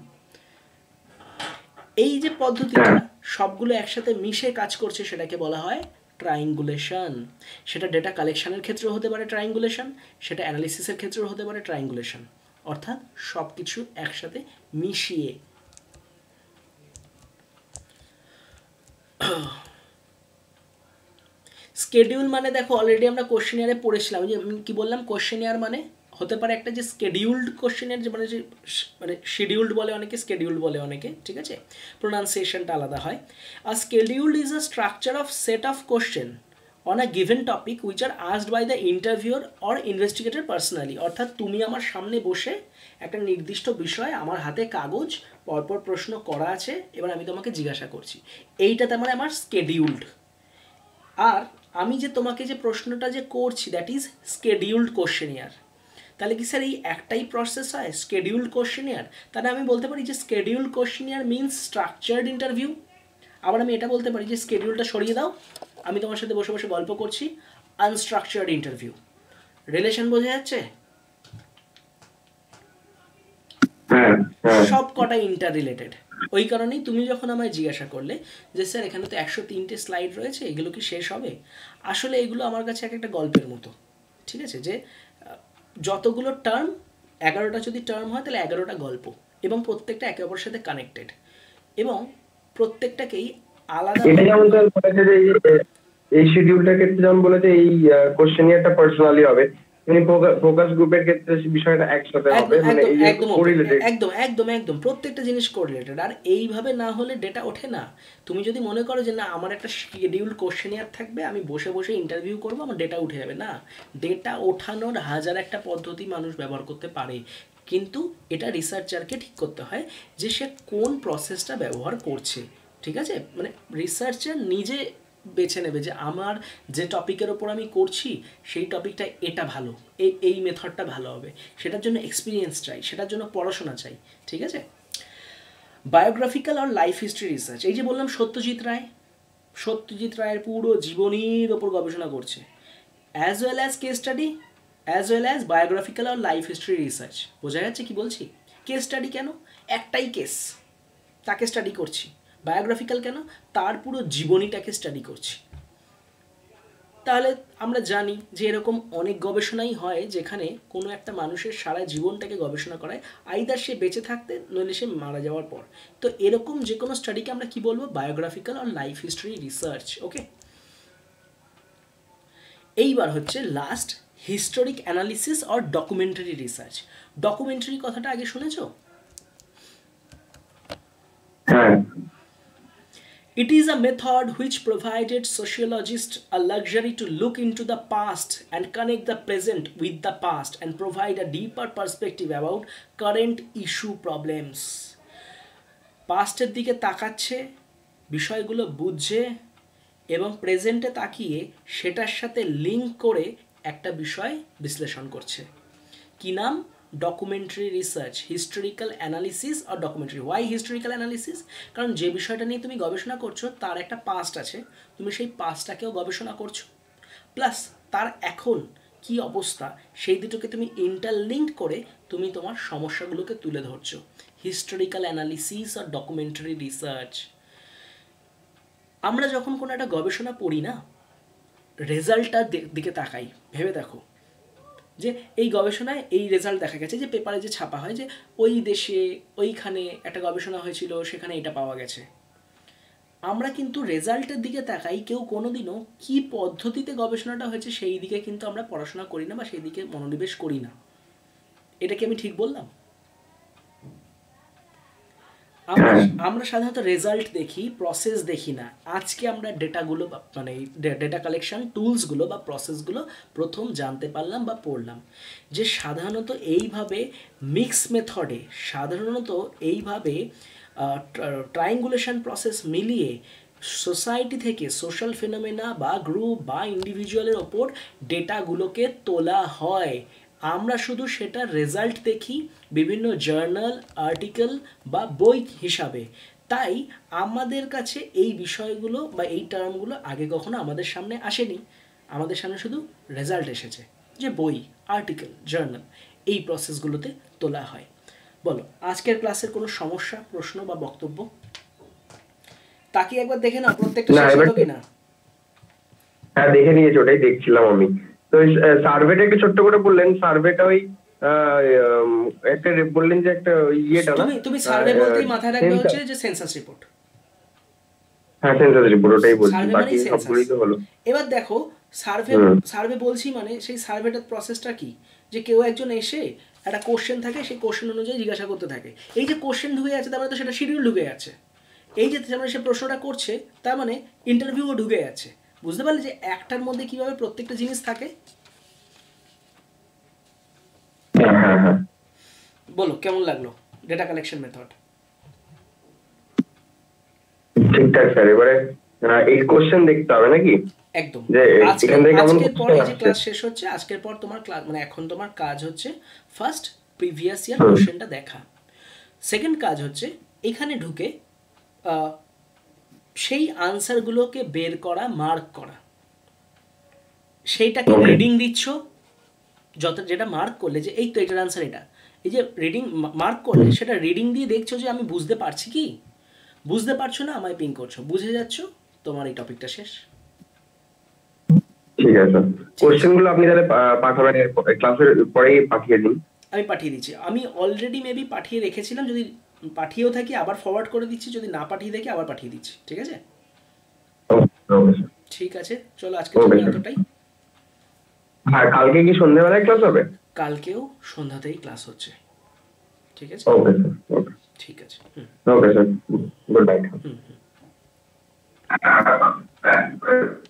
এই যে পদ্ধতিটা সবগুলো একসাথে মিশে কাজ করছে সেটাকে বলা হয় ট্রাইঙ্গুলেশন। সেটা ডেটা কালেকশনের ক্ষেত্রেও হতে পারে ট্রাইঙ্গুলেশন, সেটা অ্যানালিসিসের ক্ষেত্রেও হতে পারে ট্রাইঙ্গুলেশন, অর্থাৎ সব কিছু একসাথে মিশিয়ে। স্কেডিউল মানে দেখো অলরেডি আমরা কোশ্চেনিয়ারে পড়েছিলাম, যে কি বললাম, কোশ্চেনিয়ার মানে হতে পারে একটা যে স্কেডিউলড কোশ্চেনিয়ার, যে মানে যে মানে শিডিউলড বলে অনেকে, স্কেডিউলড বলে অনেকে, ঠিক আছে? প্রোনাউন্সিয়েশনটা আলাদা হয়। আর scheduled is a structure of set of question on a given topic which are asked by the interviewer or investigator personally. অর্থাৎ তুমি আমার সামনে বসে একটা নির্দিষ্ট বিষয়, আমার হাতে কাগজ, পরপর প্রশ্ন করা আছে, এবার আমি তোমাকে জিজ্ঞাসা করছি, এইটা তার মানে আমার স্কেডিউলড। আর আমি যে তোমাকে যে প্রশ্নটা যে করছি, দ্যাট ইজ স্কেডিউলড কোশ্চেনিয়ার। তাহলে কি স্যার এই একটাই প্রসেস হয়, স্কেডিউলড কোশ্চেনিয়ার? তাহলে আমি বলতে পারি যে scheduled questionnaire means structured interview. আবার আমি এটা বলতে পারি যে স্কেডিউলটা সরিয়ে দাও, আমি তোমার সাথে বসে বসে গল্প করছি, আনস্ট্রাকচার্ড ইন্টারভিউ। রিলেশন বোঝা যাচ্ছে? সব কটা ইন্টার রিলেটেড। ওই কারণেই তুমি যখন আমায় জিজ্ঞাসা করলে যে স্যার এখানে তো একশো তিনটে স্লাইড রয়েছে, এগুলো কি শেষ হবে? আসলে এগুলো আমার কাছে এক একটা গল্পের মতো, ঠিক আছে? যে যতগুলো টার্ম, এগারোটা যদি টার্ম হয় তাহলে এগারোটা গল্প, এবং প্রত্যেকটা একে অপরের সাথে কানেক্টেড, এবং প্রত্যেকটাকেই আলাদা। এটা যেমন বলেছে যে এই শিডিউলটার ক্ষেত্রে যেমন বলেছে এই কোশ্চেনিয়ারটা পার্সোনালি হবে, ফোকাস গ্রুপের ক্ষেত্রে বিষয়টা একসাথে হবে, মানে এই একদম একদম একদম একদম প্রত্যেকটা জিনিস কোরিলেটেড। আর এইভাবে না হলে ডেটা ওঠে না। তুমি যদি মনে করো যে না আমার একটা শিডিউল কোশ্চেনিয়ার থাকবে, আমি বসে বসে ইন্টারভিউ করবো, আমার ডেটা উঠে যাবে, না। ডেটা ওঠানোর হাজার একটা পদ্ধতি মানুষ ব্যবহার করতে পারে, কিন্তু এটা রিসার্চারকে ঠিক করতে হয় যে সে কোন প্রসেসটা ব্যবহার করছে, ঠিক আছে? মানে রিসার্চার নিজে বেছে নেবে যে আমার যে টপিকের ওপর আমি করছি সেই টপিকটা এটা ভালো, এই এই মেথডটা ভালো হবে, সেটার জন্য এক্সপিরিয়েন্স চাই, সেটার জন্য পড়াশোনা চাই, ঠিক আছে? বায়োগ্রাফিক্যাল আর লাইফ হিস্ট্রি রিসার্চ, এই যে বললাম সত্যজিৎ রায়, সত্যজিৎ রায়ের পুরো জীবনীর ওপর গবেষণা করছে, as well as case study, as well as biographical আর লাইফ হিস্ট্রি রিসার্চ। বোঝা যাচ্ছে কি বলছি? কেস স্টাডি কেন? একটাই কেস, তাকে স্টাডি করছি। বায়োগ্রাফিক্যাল কেন? তার পুরো জীবনীটাকে স্টাডি করছি। তাহলে আমরা জানি যে এরকম অনেক গবেষণাই হয় যেখানে কোনো একটা মানুষের সারা জীবনটাকে গবেষণা করায়, আইদার সে বেঁচে থাকতে নইলে সে মারা যাওয়ার পর। তো এরকম যে কোনো স্টাডিকে আমরা কি বলবো? বায়োগ্রাফিক্যাল আর লাইফ হিস্ট্রি রিসার্চ। ওকে, এইবার হচ্ছে last, historic analysis or documentary research. Documentary কথাটা আগে শুনেছো? হ্যাঁ। It is a method which provided sociologists a luxury to look into the past and connect the present with the past and provide a deeper perspective about current issue problems. পাস্টের দিকে তাকাচ্ছে, বিষয়গুলো বুঝছে এবং প্রেজেন্টে তাকিয়ে সেটার সাথে লিঙ্ক করে একটা বিষয় বিশ্লেষণ করছে। কি নাম? ডকুমেন্টারি রিসার্চ, হিস্টোরিক্যাল অ্যানালিসিস আর ডকুমেন্টারি। Why historical analysis? কারণ যে বিষয়টা নিয়ে তুমি গবেষণা করছো তার একটা পাস্ট আছে, তুমি সেই পাস্টটাকেও গবেষণা করছো, প্লাস তার এখন কি অবস্থা সেই দুটোকে তুমি ইন্টারলিঙ্ক করে তুমি তোমার সমস্যাগুলোকে তুলে ধরছো। হিস্টোরিক্যাল অ্যানালিসিস আর ডকুমেন্টারি রিসার্চ। আমরা যখন কোনো একটা গবেষণা পড়ি না, রেজাল্টটার দিকে তাকাই, ভেবে দেখো যে এই গবেষণায় এই রেজাল্ট দেখা গেছে, যে পেপারে যে ছাপা হয় যে ওই দেশে ওইখানে একটা গবেষণা হয়েছিল, সেখানে এটা পাওয়া গেছে। আমরা কিন্তু রেজাল্টের দিকে তাকাই, কেউ কোনোদিনও কি পদ্ধতিতে গবেষণাটা হয়েছে সেই দিকে কিন্তু আমরা পড়াশোনা করি না বা সেই দিকে মনোনিবেশ করি না। এটা কি আমি ঠিক বললাম? আমরা আমরা সাধারণত রেজাল্ট দেখি, প্রসেস দেখি না। আজকে আমরা ডেটাগুলো মানে ডেটা কালেকশন টুলসগুলো বা প্রসেসগুলো প্রথম জানতে পারলাম বা পড়লাম, যে সাধারণত এইভাবে মিক্স মেথডে, সাধারণত এইভাবে ট্রায়াঙ্গুলেশন প্রসেস মিলিয়ে সোসাইটি থেকে সোশ্যাল ফিনোমেনা বা গ্রুপ বা ইন্ডিভিজুয়ালের ওপর ডেটাগুলোকে তোলা হয়। আমরা শুধু সেটা রেজাল্ট দেখি বিভিন্ন জার্নাল, আর্টিকেল বা বই হিসাবে। তাই আমাদের কাছে এই বিষয়গুলো বা এই টার্মগুলো আগে কখনো আমাদের সামনে আসেনি, আমাদের সামনে শুধু রেজাল্ট এসেছে, যে বই, আর্টিকেল, জার্নাল এই প্রসেসগুলোতে তোলা হয়। বলো, আজকের ক্লাসের কোনো সমস্যা, প্রশ্ন বা বক্তব্য? তাকে একবার দেখে নাও প্রত্যেকটা শেষ হলো কিনা। হ্যাঁ, দেখে নিয়েছি, ওটাই দেখছিলাম আমি। তো সার্ভেটা একটু ছোট্ট করে বললেন, সার্ভেটা ওই একটা বললেন যে একটা ইয়েটা না, তুমি তুমি সার্ভে বলতেই মাথায় রাখবে হচ্ছে যে সেন্সাস রিপোর্ট। হ্যাঁ, সেন্সাস রিপোর্ট, ওটাই বলছি, বাকি সবগুলোই তো হলো। এবার দেখো, সার্ভে সার্ভে বলছি মানে সেই সার্ভেটার প্রসেসটা কি, যে কেউ একজন এসে একটা কোশ্চেন থাকে, সেই কোশ্চেন অনুযায়ী জিজ্ঞাসা করতে থাকে। এই যে কোশ্চেন ঢুকে যাচ্ছে তার মানে তো সেটা শিডিউল ঢুকে যাচ্ছে। এই যে মানে সে প্রশ্নটা করছে তার মানে ইন্টারভিউও ঢুকে যাচ্ছে। বুঝতে পারলে যে একটার মধ্যে কিভাবে প্রত্যেকটা জিনিস থাকে? বলো কেমন লাগলো ডেটা কালেকশন মেথড? ঠিকঠাক স্যার। এবারে এই কোশ্চেন দেখতে হবে নাকি? একদম। আজকের পর এই যে ক্লাস শেষ হচ্ছে, আজকের পর তোমার ক্লাস মানে এখন তোমার কাজ হচ্ছে ফার্স্ট প্রিভিয়াস ইয়ার কোশ্চেনটা দেখা, সেকেন্ড কাজ হচ্ছে এখানে ঢুকে সেই আনসারগুলোকে বের করা, মার্ক করা। সেইটাকে রিডিং দিচ্ছ, যত যেটা মার্ক করলে যে এই তো এটার আনসার এটা, এই যে রিডিং মার্ক করলে সেটা রিডিং দিয়ে দেখছো যে আমি বুঝতে পারছি কি, বুঝতে পারছো না আমায় পিং করছো, বুঝে যাচ্ছ, তোমার এই টপিকটা শেষ। ঠিক আছে, কোশ্চেনগুলো আপনি তাহলে পাঠাবেন, ক্লাসের পরেই পাঠিয়ে দিন। আমি পাঠিয়ে দিচ্ছি, আমি অলরেডি মেবি পাঠিয়ে রেখেছিলাম, যদি পাঠিয়েও থাকি আবার ফরওয়ার্ড করে দিচ্ছি, যদি না পাঠিয়ে থাকি আবার পাঠিয়ে দিচ্ছি। ঠিক আছে? ঠিক আছে, চলো আজকে এতটাই। হ্যাঁ, কালকে কি সন্ধ্যাবেলায় ক্লাস হবে? কালকেও সন্ধ্যাতেই ক্লাস হচ্ছে। ঠিক আছে? ওকে স্যার, ওকে, ঠিক আছে। Okay sir, good night.